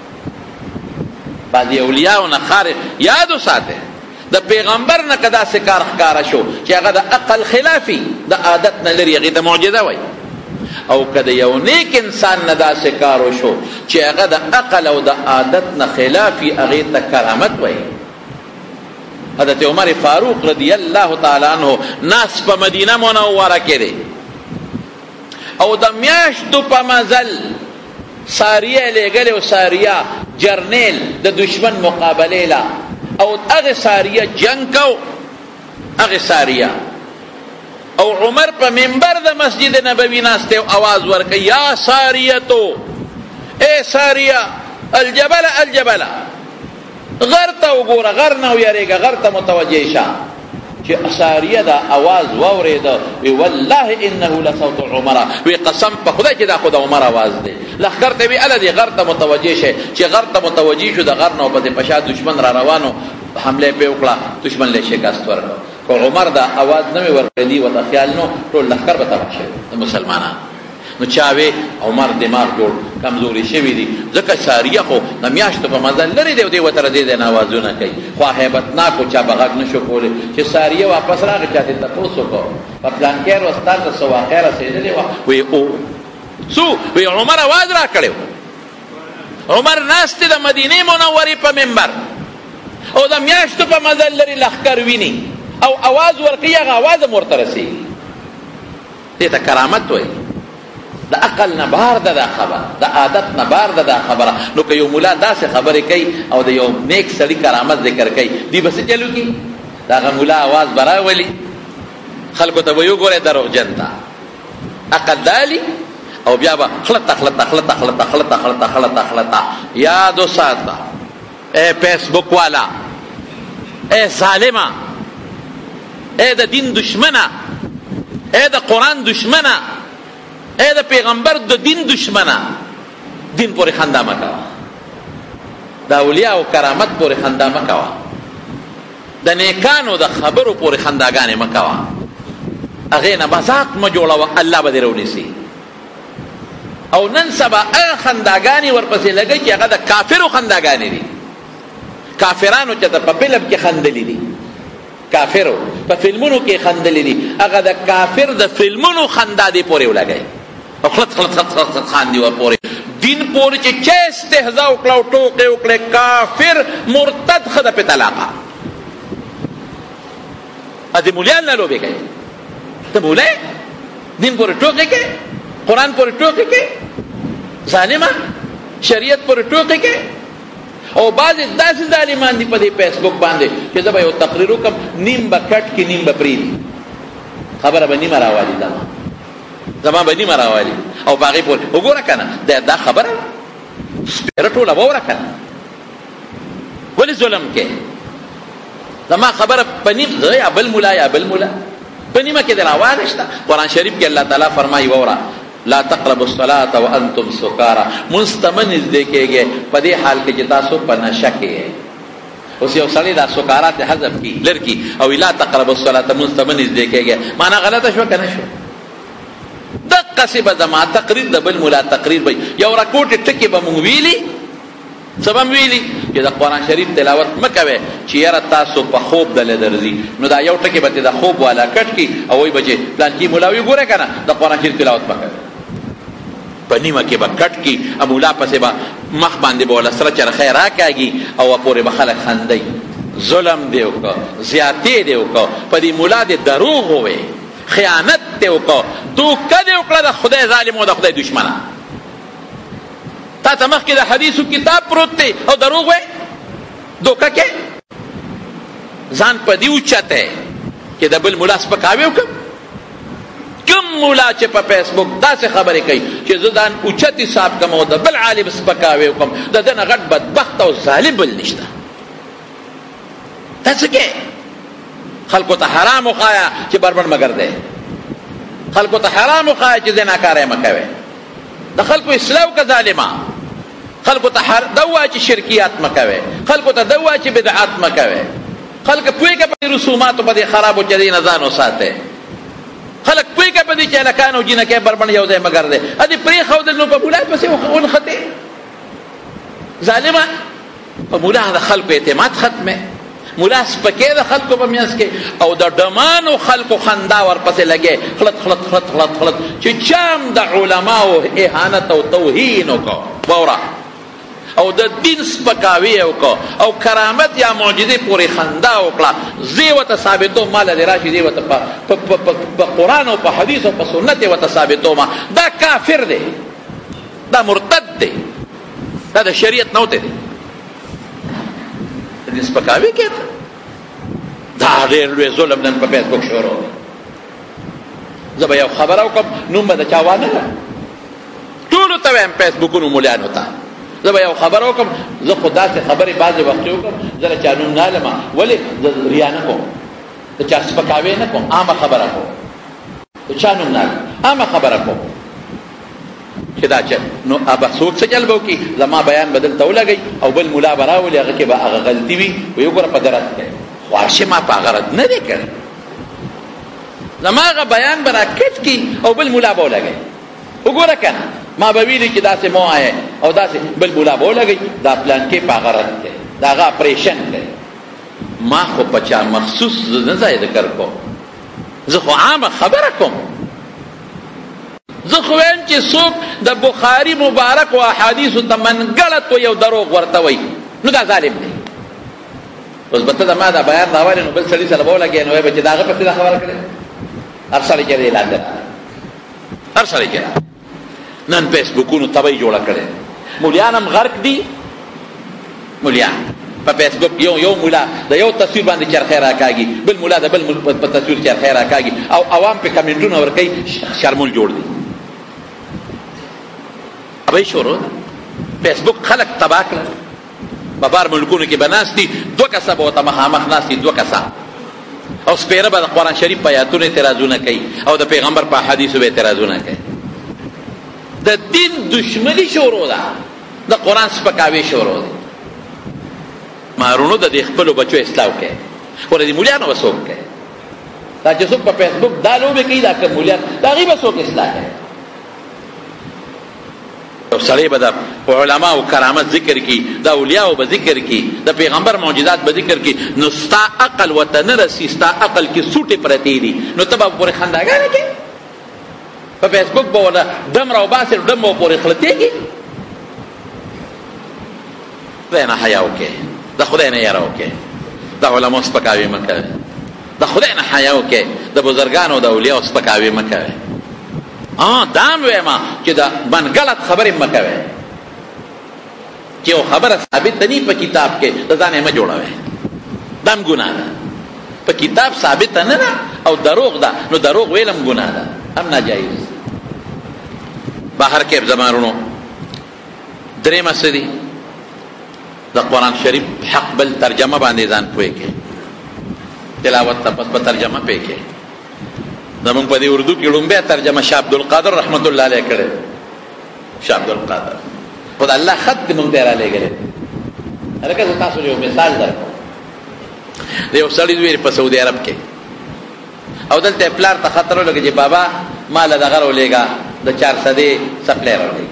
بعضی اولیاء نه خارج یادو ساته د پیغمبر نه کدا سه کار ښکارا شو چې هغه د عقل خلافي د عادت نه لري هغه د معجزه وای او کدا یو نیک انسان نه دا سه کارو شو چې هغه د عقل او د عادت نه خلافي هغه ته کرامت وای حضرت عمر فاروق رضی الله تعالی عنہ ناس په مدینه منوره کې دي او د میاشتو په مزل ساریه لګل او ساریه جرنیل د دشمن مقابله لا او هغه ساریه جنگ کو هغه ساریه او عمر په منبر د مسجد نبوي ناسته او आवाज ورکړ یا ساریه تو اے ساریه الجبل الجبل غر ته وګوره غر نه یریګه غر ته متوجه شه چې ساریه دا आवाज واورید وی والله انه لصوت عمر وی قسم په خدای چې دا خود عمر आवाज دی لخر ته وی الذي غر ته متوجه شه چې غر ته متوجه شو د غر نه په پښا دشمن را روانو حمله په وکړه دشمن له شکست ورکړ کو عمر دا आवाज نه ورکړي و د خیال نو ټول لخر به تباہ شي مسلمانان نو چاوي عمر دماغ جوړ کمزوري شوی دی ځکه ساریه خو د میاشتو په مزل لري دی دی وتر دی نه आवाजونه کوي خو hebatنا کو چا بغاګ نشو کوله چې ساریه واپس راغی چاته تاسو کو په پلان کې ورستان د سوا خیره سیدلې وي او سو وی عمر आवाज را کړو عمر ناست د مدینه منورې په منبر او د میاشتو په مزل لري لخر ویني او आवाज ورکي هغه आवाज مرترسي دې ته کرامت وای د عقل نه بار ده خبر د عادت نه بار ده خبره نو که یو مولا داسې خبرې کوي او د یو نیک سړي کرامت ذکر کوي دی بس چلو کی دا هغه مولا आवाज براولي خلکو ته ویو ګوره دروغجن تا عقل دالي او بیا به خلطه خلطه خلطه خلطه خلطه خلطه خلطه خلطه یادو ساته اے فیسبوک والا اے ظالما اے د دین دشمنه، اے د قرآن دشمنه، اے د پیغمبر د دین دشمنه، دین پورې خندا مه کوه، د اولیاء او کرامت پورې خندا مه کوه، د نیکانو د خبرو پورې خنداګانې مه کوه، هغې نه مذاق مه جوړوه، الله به دې رونیسي. او نن سبا هغه خنداګانې ورپسې لګوي چې هغه د کافرو خنداګانې دي. کافرانو چې په فلم کې خندلي دي، کافرو په فلمونو کې خندلي دي، هغه د کافر د فلمونو خندا دې پورې ولګوي او خلط خلط خلط خلط خاندي ورپورې. دین پورې چې چا استهزا وکړه او ټوکې وکړې، کافر مرتد ښه ده پې طلاقه. د مولیان نه لوبې کوي، ته مولی دین پورې ټوکې کوي، قرآن پورې ټوکې کوي، ظالمه شریعت پورې ټوکې کوي. او بعضې داسې ظالمان دي په دې فیسبوک باندې چې زه به یو تقریر وکړم، نیم به کټ کړي نیم به پرېږدي، خبره به نیمه راوالي، زما به نیمه راوالي او په هغې پورې وګوره که نه دا خبره سپېره ټوله واوره که نه، ولې ظلم کې زما خبره په نیم زه یا بل ملا یا بل ملا په نیمه کې د راواله شته. قرآن شریف کې الله تعالی فرمایي واوره لا تقربوا الصلاة وانتم سکارا، منځ ته مه نږدې کېږئ په دې حال کې چې تاسو په نشه کې یې. اوس یو سړی دا سکارا ته حذف کړي لر کړي او لا تقربوا الصلاة منځ ته مه نږدې کېږئ، معنا غلطه شوه که نه شوه؟ دقسې به زما تقریر د بل ملا تقریر به یو رکوټې ټکې به مونږ ویلي، څه به م ویلي چې د قرآن شریف تلاوت مه کوئ چې یاره تاسو په خوب دله درځي، نو دا یو ټکې به د خوب والا کټ کړي او وایي به چې پلانکي ملا وي ګوره که نه د قرآن شریف تلاوت مه کوئ، په نیمه کې به کټ کړي، مولا پسې به مخ باندې به وله سره چرخی راکاږي او پورې به خلک خندئ. ظلم دې وکړه، زیاتې دې وکړه، په دې ملا دې دروغ ووایې، خیانت دې وکړه، دوکه دې وکړه د خدای ظالم او د خدای دشمنه. تا ته مخکې د حدیثو کتاب پروت دی او دروغ وایې، دوکه کې ځان په دې اوچته چې د بل ملا سپکاوی وکړم. کم مولا چې په فیسبوک داسې خبرې کوي چې زه ځان اوچت حساب کړم او د بل عالم سپکاوی وکړم، د ده نه غټ بدبخت او ظالم بل نشته. ته څه کوې؟ خلکو ته حرام وښایه چې بربڼ مګر دی، خلکو ته حرام وښایه چې زناکاری مه کوئ، د خلکو اصلاح وکړه ظالمه، خلکو ته دا ووایه چې شرکیات مه کوئ، خلکو ته دا ووایه چې بدعات مه کوئ، خلک پوهېږه په دې رسوماتو په دې خرابو چې دې نه ځان وساتئ، خلک پوهېږه په دې چې هلکان او جینکۍ بربڼ یو ځای مګر دی، ادې پرېښودل نو په مولا پسې ونښتې ظالمه. په مولا د خلکو اعتماد ختمه، مولا سپکې د خلکو په منځ کې او د ډمانو خلکو خندا ورپسې لګې خلط خلط خلط خلط خلط چې چا هم د علماو اهانت او توهین وکړو واوره او د دین سپکاوی وکړو او کرامت یا معجزې پورې خندا وکړه، زه ورته ثابتوم ماله دې راشي دې ورته په قرآن او په حدیث او په سنت یې ورته ثابتوم دا کافر دی، دا مرتد دی، دا د شریعت نه وتی دی. دې سپکاوی کې دا ډېر لوی ظلم نن په فیسبوک شروع دی. زه به یو خبره وکړم نوم به د چا وانه کړم، ټولو ته وایم فیسبوکونو مولیانو ته زه به یو خبره وکړم، زه خو داسې خبرې بعضې وختې وکړم زه د چا نوم نه علمه، ولې زه ریا نه کوم، د چا سپکاوی نه کوم، عامه خبره کوم، د چا نوم نه علم عامه خبره کوم چې دا چې نو به څوک څه جلبه وکړي زما بیان به دلته ولګئ او بل ملا به راولي هغه کې به هغه غلطي وي ویې ګوره په درد کوي، خو هاشم ما په هغه رد نه دی کړی، زما هغه بیان به راکټ کړي او بل ملا به ولګئ. وګوره که نه ما به ویلي چې داسې مه وایې او داسې بل ملا به ولګئ دا پلانکې په هغه رد دی، د هغه اپریشن دی. ما خو په چا مخصوص نه ځای ذکر کوم، زه خو عامه خبره کوم، زه خو وایم چې څوک د بخاري مبارک و احادیثو ته منګړت و یو دروغ ورته وایي نو دا ظالم دی. اوس به ته د ما دا بیان راولې نو بل سړي سره به ولګې نو وایي به چې د هغه پسې دا خبره کړې هر سړی چې دی لاندې هر سړی چې نن فیسبوکونو تبۍ جوړه کړې، مولیان هم غرق دي، مولیان په فیسبوک یو مولا د یو تصویر باندې چرخی راکاږي، بل مولا د بل په تصویر چرخی راکاږي او عوام پې کمنټونه ورکوي، شرمول جوړ دي. ابۍ شروع ده فیسبوک خلک تباه کړل، په بار ملکونو کې به ناست دي، دوه کسه به ورته مخامخ ناست دي، دوه کسه او سپیره به د قرآن شریف په آیاتونو اعتراضونه کوي او د پیغمبر په حدیثو به اعتراضونه کوي. د دین دشمنی شروع ده، د قرآن سپکاوی شروع ده. مارونو د دې خپلو بچو اصلاح کوي، خو د مولیانو به څوک کوي؟ دا چې څوک په فیسبوک دا لوبې کوي، دا که مولیان د هغې به څوک اصلاح کوي؟ یو سړی به د علماو کرامت ذکر کی، د اولیاو به ذکر کی، د پیغمبر معجزات به ذکر کی، نو ستا عقل ورته نه رسي، ستا عقل کې سوټې پرتې دي، نو ته به پورې خنداګانې کوې؟ په فیسبوک به ورته ډم راوباسې، ډم به پورې خلطېږي. خدای نه حیا وکړې، د خدای نه یاره وکړې، د علماو سپکاوي مه کوې، د خدای نه حیا وکړې، د بزرګانو د اولیاو سپکاوي مه کوې. دام ویما چې دا منګلت خبرې مه کوئ، چې یو خبره ثابت نه په کتاب کې د ځان یې مه جوړوئ، دا هم ګناه ده. په کتاب ثابته نه ده او دروغ ده، نو دروغ ویل هم ګناه ده، هم ناجایز. بهر کې زمانونو درېمه څه دي؟ د قرآن شریف حق بل ترجمه باندې ځان پوه کړي، تلاوت ته پس په ترجمه پوه کړي. زمونږ په دې اردو کې لومبیا ترجمه شاه عبدالقادر رحمت الله علیه کړی. شاه عبدالقادر خو د الله خط دې مونږ ته یې رالیږلی. هلکه زه تاسو یو مثال درکړم. د یو سړي زوی په سعودي عرب کې، او دلته یې پلار ته خط راولږه چې بابا ما له دغه راولېږه، د 400 سپلی راولېږه،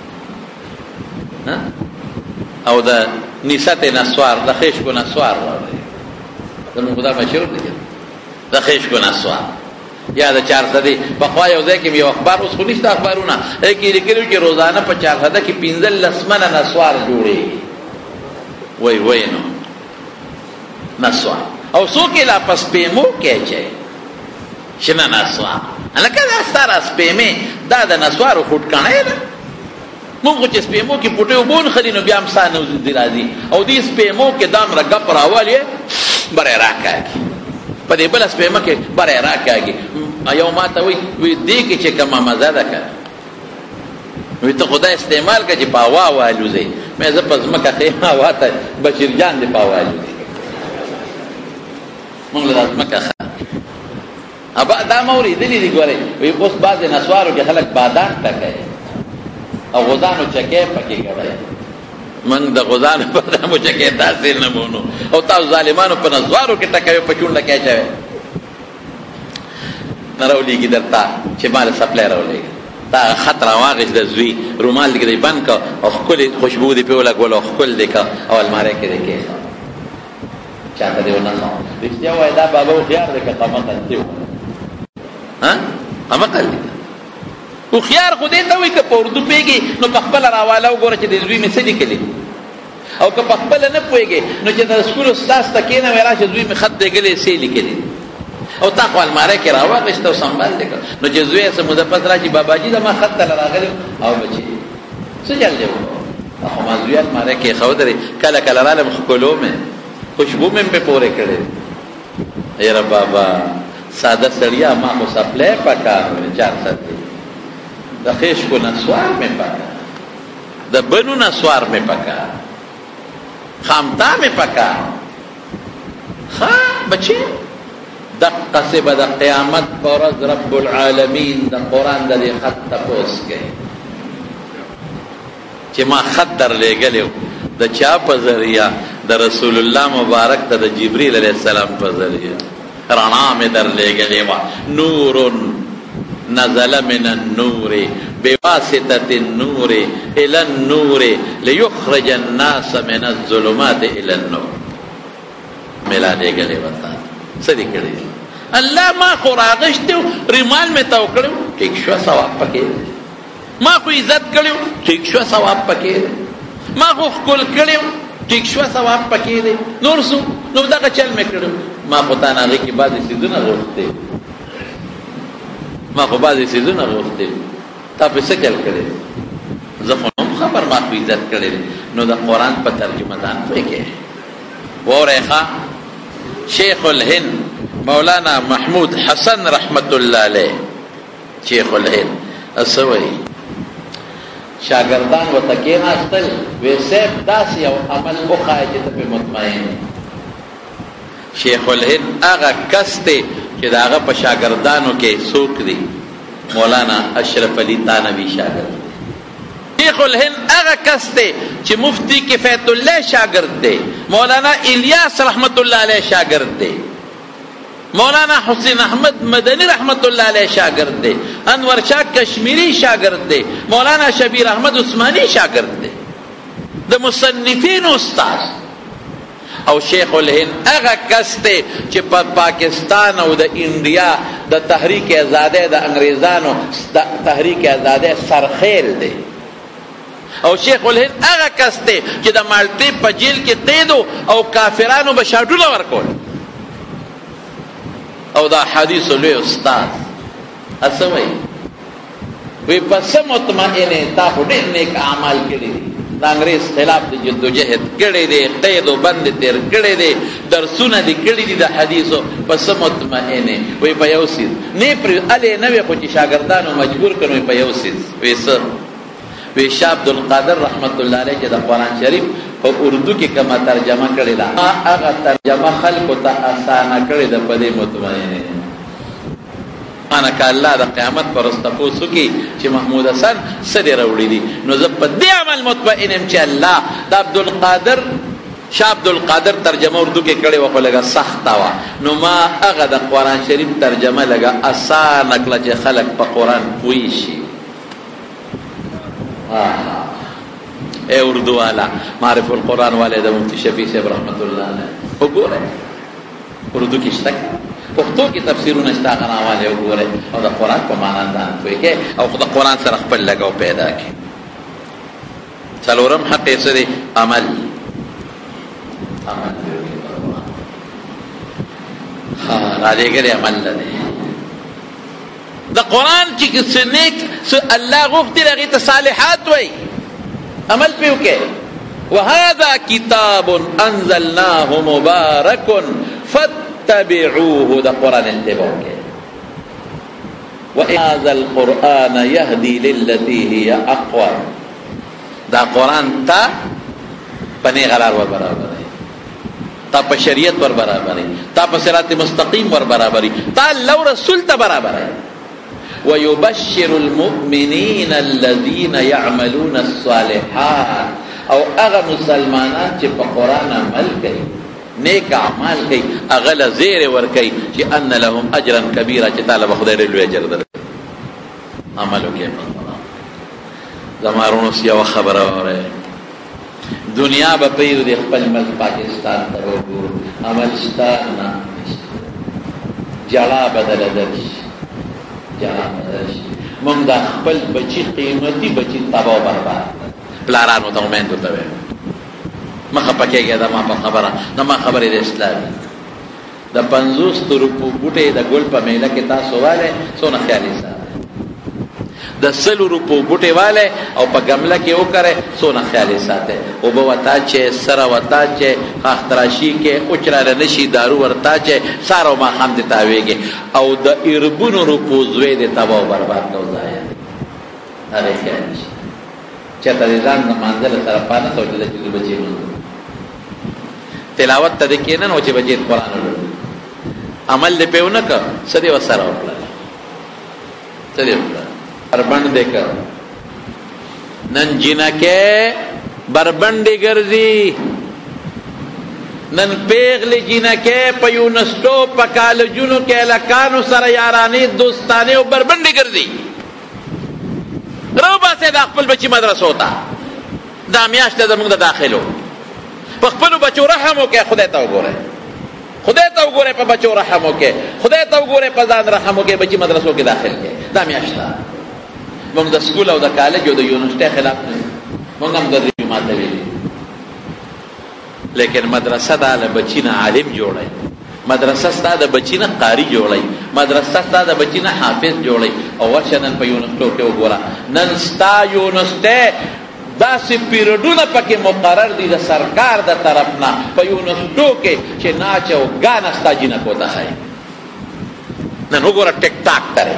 او د نیست نسوار، د خیشکو نسوار راولېږه. زمونږ خو دا مشهور دی، د خیشکو نسوار یا د 400. پخوا یو ځای کې یو اخبار، اوس خو نشته اخبارونه، هغې کې لیکلي چې روزانه په 400 کې 15 منه نسوار جوړېږي. وای نو نسوار او څوک یې لا په سپېمو کې اچوي، شنه نسوار. هلکه دا ستا را سپېمې دا د نسوارو خوټکڼی ده. مونږ خو چې سپېمو کې پوټې اوبه ونښلي نو بیا هم ساه نه راځي، او دې سپېمو کې دامره ګپ راولي بری راکاږي، په دې بله سپېمه کې بری راکاږي. یو ما ته وایي دې کې چې کومه مزه ده که وایي ته خو دا استعمال که چې په هوا والوځئ. مې زه په ځمکه ښیم، هوا ته بشیر جان دې په هوا الوځي، مونږ له دا ځمکه ښه. دا ما اورېدلي دي. ګورئ وایي اوس بعضې نسوارو کې خلک بادام ټکوي او غوزانو چکې پکې کوي. من د غوزانو بادامو چکې تحصیل نه مونو، او تاسو ظالمانو په نسوارو کې ټکوي، په چونډه کې اچوي. نه راولېږي درته چې ما له سپلی راولېږي. دا خط راواغېست د زوی، رومال دې بند کړه او ښکلې خوشبو دې پرې ولګول او ښکل دې کړه او المارۍ کې دې کېښود، چاته دې ونه ښود. رښتیا وایي دا بابا هوښیار دی که قمقل دی؟ قمقل دی. هوښیار خو دې ته وایي که په اردو پوهېږي نو په خپله راواله وګوره چې د زوی مې څه لیکلي، او که په خپله نه پوهېږې نو چې د سکول استاذ ته کښېنه وایي راشه زوی مې خط لیکلی څه یې لیکلي، او تا خو الماری کې راواغېسته او سنبال دې کړ. نو چې زوی یې څه موده پس راشي باباجي زما خط ته راغلی او بچي څه جل دی وکړو، خو ما زوی الماری کې ایښودلی، کله کله رالم ښکلو مې، خوشبو مې پرې پورې کړې. یاره بابا ساده سړیا، ما خو سپلی پکار وې 400، د خیشکو نسوار مې پکار، د بنو نسوار مې پکار، خامتا مې پکار. ښه بچي دقسې به د قیامت په ورځ رب العالمین د قرآن د دې خط تپوس کوي چې ما خط درلېږلی و د چا په ذریعه؟ د رسول الله مبارک ته د جبریل علیه السلام په ذریعه رڼا مې درلېږلې وه. نور نزل من النور بواسطة النور الى النور ليخرج الناس من الظلمات الى النور. ملا لېږلې وه تا څه دې کړي؟ الله ما خو راغشتې و، ریمال مې تاو کړی و، ټیک شوه ثواب پکې دی. ما خو عزت کړی و، ټیک شوه ثواب پکې دی. ما خو ښکل کړی و، ټیک شوه ثواب پکې دی. نور څو نو دغه چل مې کړی و. ما خو تا نه هغې کې بعضې څیزونه غوښتې، ما خو بعضې څیزونه غوښتې، تا پې څه چل کړی؟ زه خو نوم خبر، ما خو عزت کړی دی. نو د قرآن په ترجمه ځان پوه کړې. واورئ ښه، شیخ الهند مولانا محمود حسن رحمت الله علیه، شیخ الهند څه وایي؟ شاګردان ورته کېناستل، وی صاحب داسې یو عمل وښایه چې ته پرې مطمئن یې. شیخ الهند هغه کس دی چې د هغه په شاګردانو کې څوک دی؟ مولانا اشرف علي تانوي شاګرد. شیخ الهند هغه کس دی چې مفتی کفایت الله شاګرد دی. مولانا الیاس رحمت الله علیه شاګرد دی. مولانا حسین احمد مدنی رحمت الله علیه شاگرد دے. انور شاہ کشمیری شاگرد دے. مولانا شبیر احمد عثمانی شاگرد دے. د مصنفین استاد. او شیخ الهند هغه کس دے چې په پاکستان او د انډیا د تحریک آزادی د انګریزانو د تحریک آزادی سرخیل دے. او شیخ الهند هغه کس دے چې د مالټې په جیل کې قیدو او کافرانو به شاټونه ورکول. او دا حدیث لوی استاد اسوي وی پس مطمئنه تا خو ډېر نیک اعمال کړي دي. د انګریز خلاف د جدوجہد کړي دي، قید او بند تیر کړي دي، درسونه دي کړي دي د حدیثو. پس مطمئنه وی په یو سیز نه پر الی نوې خو چې شاګردانو مجبور کړي په یو سیز وی سر وی شاه عبدالقادر رحمت الله علیه چې د قرآن شریف په اردو کې کومه ترجمه کړې ده هغه ترجمه خلکو ته اسانه کړې ده. په دې مطمئنه انا که الله د قیامت پر ورځ تپوس وکړي چې محمود حسن څه دې راوړي دي، نو زه په دې عمل مطمئن یم چې الله د عبدالقادر شاه عبدالقادر ترجمه اردو کې کړې وه خو لږه سخته وه، نو ما هغه د قرآن شریف ترجمه لږه اسانه کړه چې خلک په قرآن پوه شي. اے اردو والا معرف القرآن والے دا مفتی شفیع صاحب رحمت اللہ علیہ وګوره اردو کې شته، پښتو کې تفسیرونه شته، غنا والے وګوره او د قرآن په معنا ځان پوه کې او د قرآن سره خپل لګاو پیدا کړي. څلورم حق یې څه دی؟ عمل. را لېږلی عمل نه دی. د قرآن چې څه نیک څه الله غوښتي هغې ته صالحات وایي، عمل پہ اوکے. وَهَذَا كِتَابٌ أَنزَلْنَاهُ مُبَارَكٌ فَاتَّبِعُوهُ دا قرآن انتباہ کے. وَهَذَا الْقُرْآنَ يَهْدِي لِلَّتِي هِيَ أَقْوَمُ دا قرآن تا پنے غرار ور برابر ہے، تا پا شریعت ور برابر ہے، تا پا صراط مستقیم ور برابر ہے، تا اللہ رسول تا برابر ہے. وَيُبَشِّرُ الْمُؤْمِنِينَ الَّذِينَ يَعْمَلُونَ الصَّالِحَاتِ او اغا مسلمانان چې په قرآن عمل کوي، نیک اعمال کوي، اغا لزیر ور کوي چې ان لهم اجرا کبیرا چې تعالی به خدای ډېر لوی اجر درکړي. عمل وکړئ. زمارونو یوه خبره واورئ، دنیا به پرېږدو د خپل ملک پاکستان ته وګورو، عمل شته نه جړا بدله درشي. مونږ دا خپل بچی قیمتي بچی تبا و برباد پلارانو ته میندو ته وایو مه خفه کېږئ د ما په خبره، د ما خبرې د اسلامي د 50 روپو بوټی د ګل په میله کې تاسو والی څونه خیالي ساتئ، د 100 روپو بوټی والی او په ګمله کې وکرئ څونه خیالي ساتئ، اوبه ورته اچئ، سره ورته اچئ، خاختراشي کې اوچراله نه شي، دارو ورته اچئ، سهار او ماښام دې تاویږي او د اربونو روپو زوی دې تباه و برباد کو ضایع هغې خیال شي. چېرته د ځان د مانځله سره پانه ته وچېده چې د بچې مانځو تلاوت ته دې کېنن و چې بچې قرآن ولولي، عمل دې پې ونه کړه، څه دې ورسره وکړل، څه دې وکړل، بربند دې کړ. نن جینکې بربندې ګرځي، نن پیغلې جینکې په یونسټو په کالجونو کې هلکانو سره یارانې دوستانې او بربندې ګرځي. روباسئ دا خپل بچي مدرسو ته، دا میاشت ده زموږ د داخلو، په خپلو بچو رحم وکړئ، خدای ته وګورئ، خدای ته وګورئ، په بچو رحم وکړئ، خدای ته وګورئ، په ځان رحم وکړئ، بچي مدرسو کې داخل کړئ. دا میاشت ده مونږ د سکول او د کالج او د یونیورسټۍ خلاف نه یو، مونږ هم د جومات ته ویلي، لیکن مدرسه دا له بچي نه عالم جوړئ، مدرسه ستا د بچي نه قاري جوړئ، مدرسه ستا د بچي نه حافظ جوړئ. او ورشه نن په یونیورسټو کې وګوره، نن ستا یونیورسټۍ داسې پیریډونه پکې مقرر دي د سرکار د طرف نه په یونیورسټو کې چې ناچ او ګانه ستا جینکو ته ښایي. نن وګوره ټیک ټاک ترې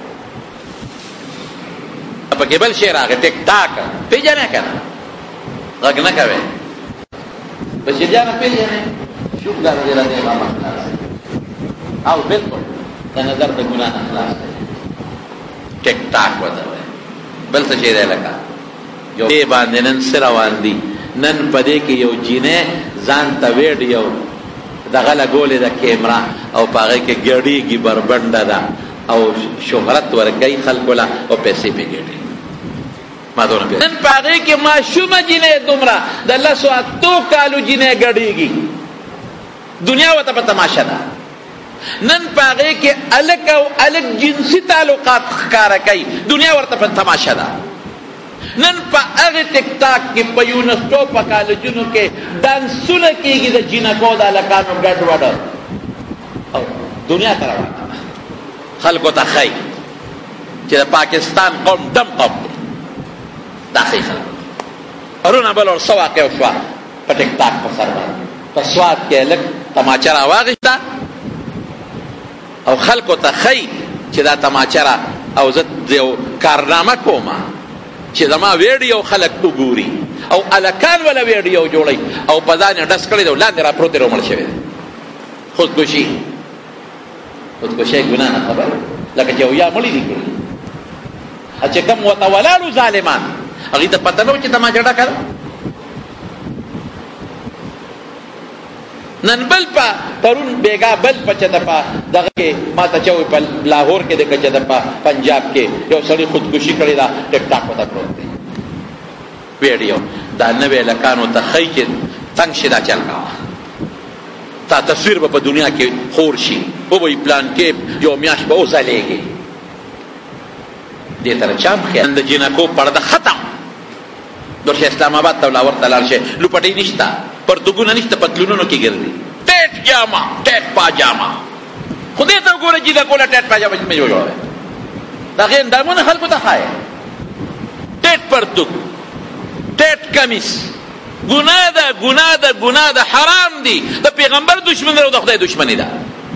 پکې بل شی راغی، ټیک ټاک پیژنې که نه؟ غږ نه کوې بشیر جانه پیژنې شوف دا دې را دې ما خلاص او بالکل د نظر د ګناه نه خلاص دی ټیک ټاک وته بل څه شي دی لکه یو دې باندې نن سره روان دي نن پدې کې یو جینې ځان ته ویډیو دغه لګولې د کیمرا او پاغه کې ګړېږي بربنده ده او شهرت ورکوي خلکو له او پیسې پې ګټي ما دونه نن پاغه کې ماشومه جینې دومره د لسو اتو کالو جینې ګړېږي دنیا ورته په تماشه ده نن پاغه کې الک او الک جنسي تعلقات ښکاره کوي دنیا ورته په تماشه ده نن په هغه ټیک ټاک کې په یونسکو په کالجونو کې ډانسونه کېږي د جینکو د هلکانو ګډ وډ او دنیا ته روانه خلکو ته ښایي چې د پاکستان قوم دم قوم دی دا ښایي خلکو پرونه بل ور څه واقع شوه په ټیک ټاک په سر باندې په سوات کې هلک تماچه راواغېسته او خلکو ته ښایي چې دا تماچه او زه یو کارنامه کومه چې زما ویډیو خلک وګوري او الکان ولا ویډیو جوړي او په ځان ډس کړی دی لاندې را پروت دی رومړ شوی دی خودکشي ګناه نه خبر لکه چې یا مړي دي کړي چې کوم ورته ولاړو ظالمان هغې ته پته نه و چې تماچه ډکه ده نن بل په پرون بیګا بل په چته په دغه کې ما ته چې په لاهور کې د کچته په پنجاب کې یو سړی خودکشي کړې ده ټیک ټاک وته پروت دی ویډیو دا نوې لکانو ته ښایي چې تنګ شي دا چل کوه تا تصویر به په دنیا کې خور شي وبهیي پلان کې یو میاشت به وځلیږي دې طرح چا خیال د جینکو پرده ختم درشه اسلام آباد ته لاور ته لاړ شي لوپټۍ نشته پرتګونه نشته پتلونونو کې ګرځي ټیټ جامه ټیټ پاجامه خدای ته وګوره جینکو له ټیټ پاجامه مې جوړوي دا غیر اندامونه خلکو ته ښایي ټیټ پرتګ ټیټ کمیس ګناه ده حرام دي د پیغمبر دشمني او د خدای دشمني ده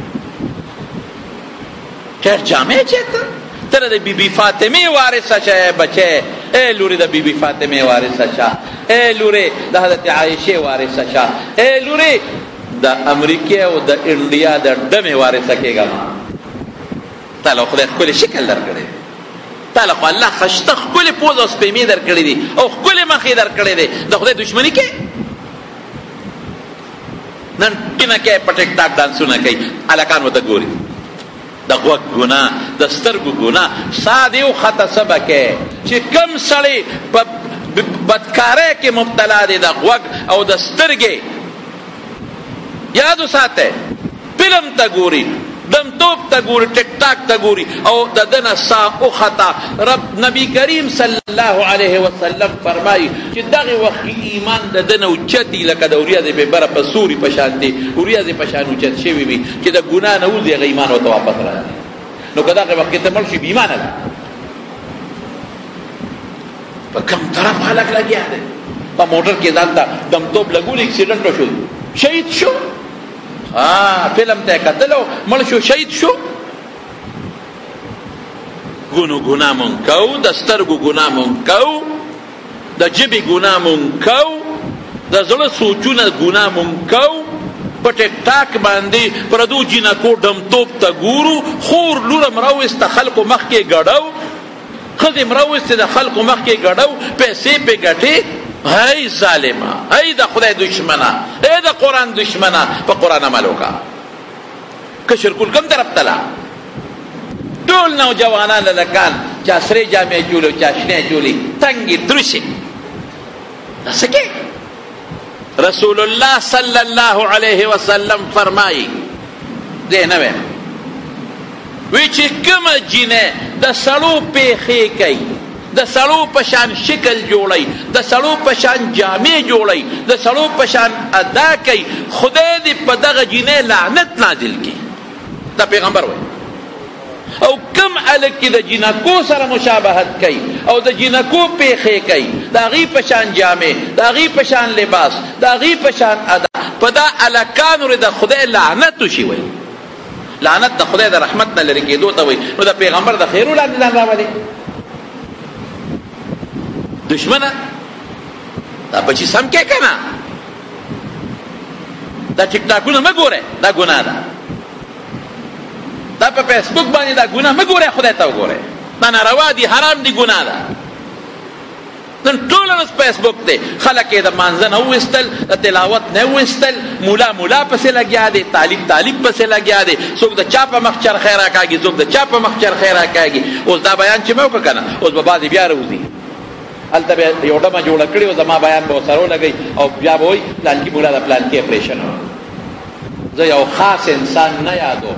ټیټ جامې چېرته تر د بی بی فاطمه وارثه شه بچه اے لوري د بی بی فاطمه وارثه شه اے لوري د حضرت عائشه وارثه شه اے لوري د امریکا او د انډیا د دمه وارثه کېږه تعالی خدای خپل شکل درکړي تعالی خو الله خشته خپل پوز او سپېمې درکړي دي او خپل مخې درکړي دي د خدای دشمنی کې نن کینه کې پټک ټاک ډانسونه کوي الکان وته ګوري د غوږ ګناه د سترګو ګناه ساده او خطا سبکه چې کم سړی په بدکارۍ کې مبتلا دی د غوږ او د سترګې یاد وساته فلم ته ګوري دمتوب ته ګوري ټیک ټاک ته ګوري او د دنه سا او خطا رب نبی کریم صلی الله علیه وسلم فرمایي چې دغه وخت ایمان د دنه اوچتي لکه د اوریاض به بره په سوري په شان دي اوریاض په شان اوچت شوی وي چې د ګناه نه وځي هغه ایمان ورته واپس راځي نو که دغه وخت ته مړ شي بې ایمانه ده په کوم طرف خلک لګیا دی په موټر کې ځان ته دمتوب لګول اکسیډنټ وشو شهید شو فلم ته کتلو مړ شو شهید شو ګناه مونږ کوو د سترګو ګناه مونږ کوو د ژبې ګناه مونږ کوو د زړه سوچونه ګناه مونږ کوو په ټیک ټاک باندې پردو جینکو ډمتوب ته ګورو خور لوره مراوسته خلکو مخکې ګډو ښځې مراوسته د خلکو مخکې ګډو پیسې پې ګټې هی ظالمه هی د خدای دشمنه ای د قرآن دشمنه په قرآن عمل وکړه کشر کول کوم طرف ته لاړ ټول نوجوانان لکان چا سرې جامې چولي چا شنې چولي تنګې دروشي دا څه کې رسول الله صلی الله علیه وسلم فرمایي دی نه ویم وی چې کومه جینۍ د سړو پیښې کوي د سړو پشان شکل جوړي د سړو پشان جامې جوړي د سړو پشان ادا کوي خدای دې په دغه جینۍ لعنت نازل کړي دا پیغمبر وایي او کم الک کې د جینکو سره مشابهت کوي او د جینکو پیښې کوي د هغې پشان جامې د هغې پشان لباس د هغې پشان ادا په دا الکانو د خدای لعنت وشي وایي لعنت د خدای د رحمت نه لرې کېدو ته وایي نو د پیغمبر د خیرو لاندې ځان راولي دشمنه دا بچی سم کې کنه د دا ټیک ټاکونه مه ګورئ، دا ګناه ده. دا په فیسبوک باندې دا ګناه مه ګورئ، خدای ته وګورئ. دا ناروا دي، حرام دي، ګناه ده. نن ټوله ورځ فیسبوک دی، خلک یې د مانځه نه وویستل، د تلاوت نه وویستل، مولا پسې لګیا دی، طالب پسې لګیا دی، څوک د چا په مخ چرخی راکاږي، څوک د چا په مخ چرخی راکاږي. اوس دا بیان چې مې وکړه که نه، اوس به بعضې بیا راوځي، هلته بیا یو ډمه جوړه کړې وه، زما بیان به ورسره ولګوي او بیا به وایي پلانکي مولا د پلانکي اپریشن و. زه یو خاص انسان نه یادوم،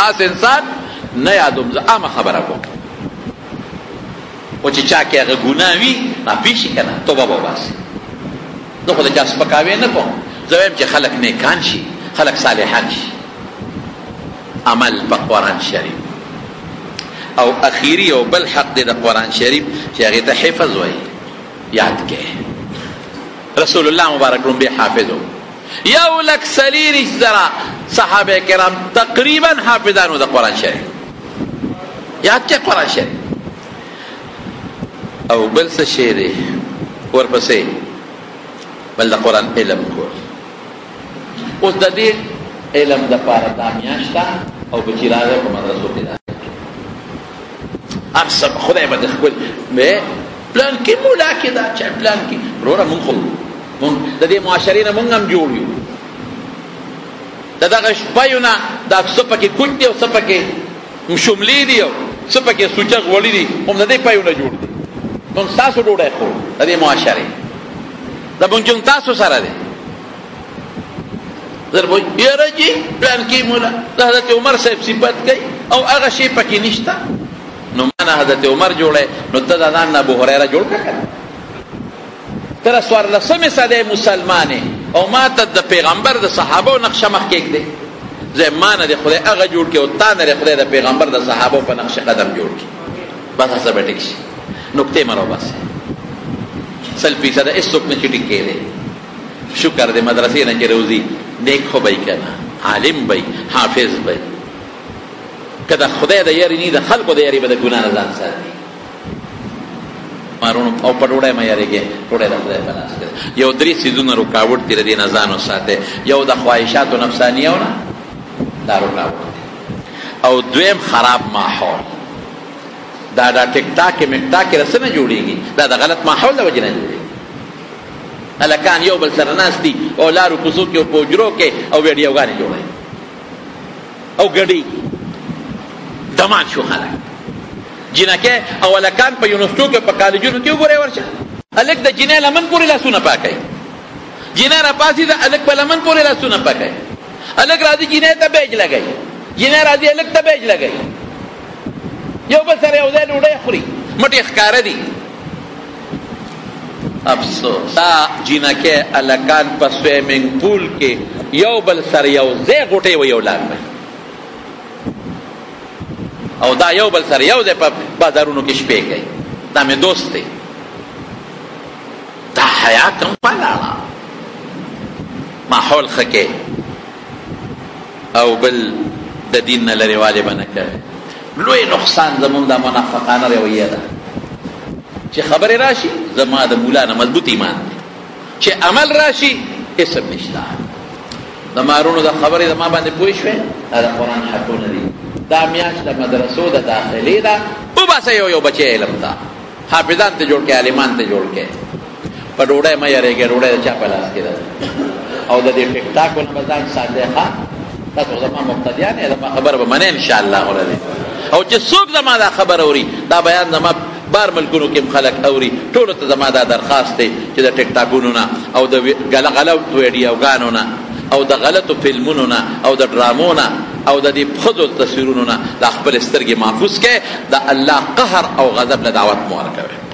زه عامه خبره کوم. او چې چا کې هغه ګناه وي راپېښي که نه، توبه به وباسي. زه خو د چا سپکاوی نه کوم، زه وایم چې خلک نیکان شي، خلک صالحان شي. عمل په قرآن شریف. او اخیری او بل حق دی د قرآن شریف چې هغې ته حفظ وایي، یاد کې. رسول الله مبارک لومبی حافظ و. 1,40,000 صحابه کرام تقریبا حافظانو د قرآن شریف. یاد کې قرآن شریف. او بل څه شی دی ورپسې بل د قرآن علم کول. اوس د دې علم دپاره دا میاشت ده او به چې راغی په مدرسو کې ده هر څه خدای به د خپل پلان کې مولا کې دا چا پلان کې وروره مونږ خو د دې معاشرې نه مونږ هم جوړ یو. د دغه شپیو نه دا څه پکې کوچ دي او څه پکې شملې دي او څه پکې سوچه غوړي دي، هم د دې پیو نه جوړ دي. مونږ ستاسو ډوډۍ خورو د دې معاشرې، زمونږ جنګ تاسو سره دی. زر به یاره جي پلان کې مولا د حضرت عمر صاحب صفت کوي او هغه شی پکې نشته، نو مانه حضرت عمر جوړی، نو ته د ځان نه ابو هریره جوړ کړه. ته 14مې صدۍ مسلمانې او ما ته د پیغمبر د صحابو نقشه مخ کېږدې. زه ما نه د خدای هغه جوړ کړي او تا نه د خدای د پیغمبر د صحابو په نقش قدم جوړ کړي. بس هڅه به ټیک شي. نقطې مه راوباسئ. 100% هېڅوک نه چې ټیک کېدی. شکر د مدرسې نه چې راوځي نیک خو به یې که نه، عالم به حافظ به. که د خدای د یاري نه د خلکو د یاري به د ګناه نه ځان ساتي. مارونو او په ډوډۍ مه یارېږئ، ډوډۍ د خدای په لاس کې ده. یو 3 څیزونه رکاوټ دي، د دې نه ځان وساتئ. یو د خواهشاتو نفسانیو نه دا رکاوټ دی، او دویم خراب ماحول. دا ټیک ټاک مک ټاک رسه نه جوړېږي، دا د غلط ماحول د وجې نه جوړېږي. هلکان یو بل سره ناست دي او لارو کوڅو کې او په حجرو کې او ویډیوګانې جوړوي او ګډېږي. دمان شو خلک جنکې او هلکان په یونیورسټو کې په کالجونو کې وګورئ ورشه، هلک د جنۍ لمن پورې لاسونه پاکوي، جنۍ راپاسي د هلک په لمن پورې لاسونه پاکوي، هلک راځي جنۍ ته بیج لګوي، جنۍ راځي هلک ته بیج لګوي، یو بل سره یو ځای ډوډۍ خوري، مټې ښکاره دي. افسوس دا جنکې هلکان په سویمنګ پول کې یو بل سره یو ځای غوټې و یو لار وي، او دا یو بل سره یو ځای په بازارونو کې شپې کوي. دا مې دوست دی. دا حیا کوم ولاړه ماحول ښه کې او بل د دین نه لرې والې به نه کوي. لوی نقصان زمونږ دا منافقانه رویه ده چې خبرې راشي زما د مولا نه مضبوط ایمان دی، چې عمل راشي اسم نشته. د مارونو د خبرې زما باندې پوه شوې، دا د قرآن حقونه دي. دا میاشت د مدرسو د داخلې ده، وباسه یو بچی علم ته، حافظان ته جوړ کړئ، عالمان ته جوړ کړئ. په ډوډۍ مه یارېږئ، ډوډۍ د چا په لاس کې ده. او د دې ټیک ټاکو نه به ځان ساتئ. ښه تاسو زما مقتدیان یې، زما خبره به منئ انشاءالله ولدي. او چې څوک زما دا خبر اوري، دا بیان زما بار ملکونو کې خلک اوري، ټولو ته زما دا درخواست دی چې د ټیک ټاکونو نه او د غلط ویډیوګانو نه او د غلطو فلمونو نه او د ډرامو نه او د دې ښځو تصویرونو نه د خپل سترګې محفوظ کړئ. د الله قهر او غضب له دعوت مو ورکوئ.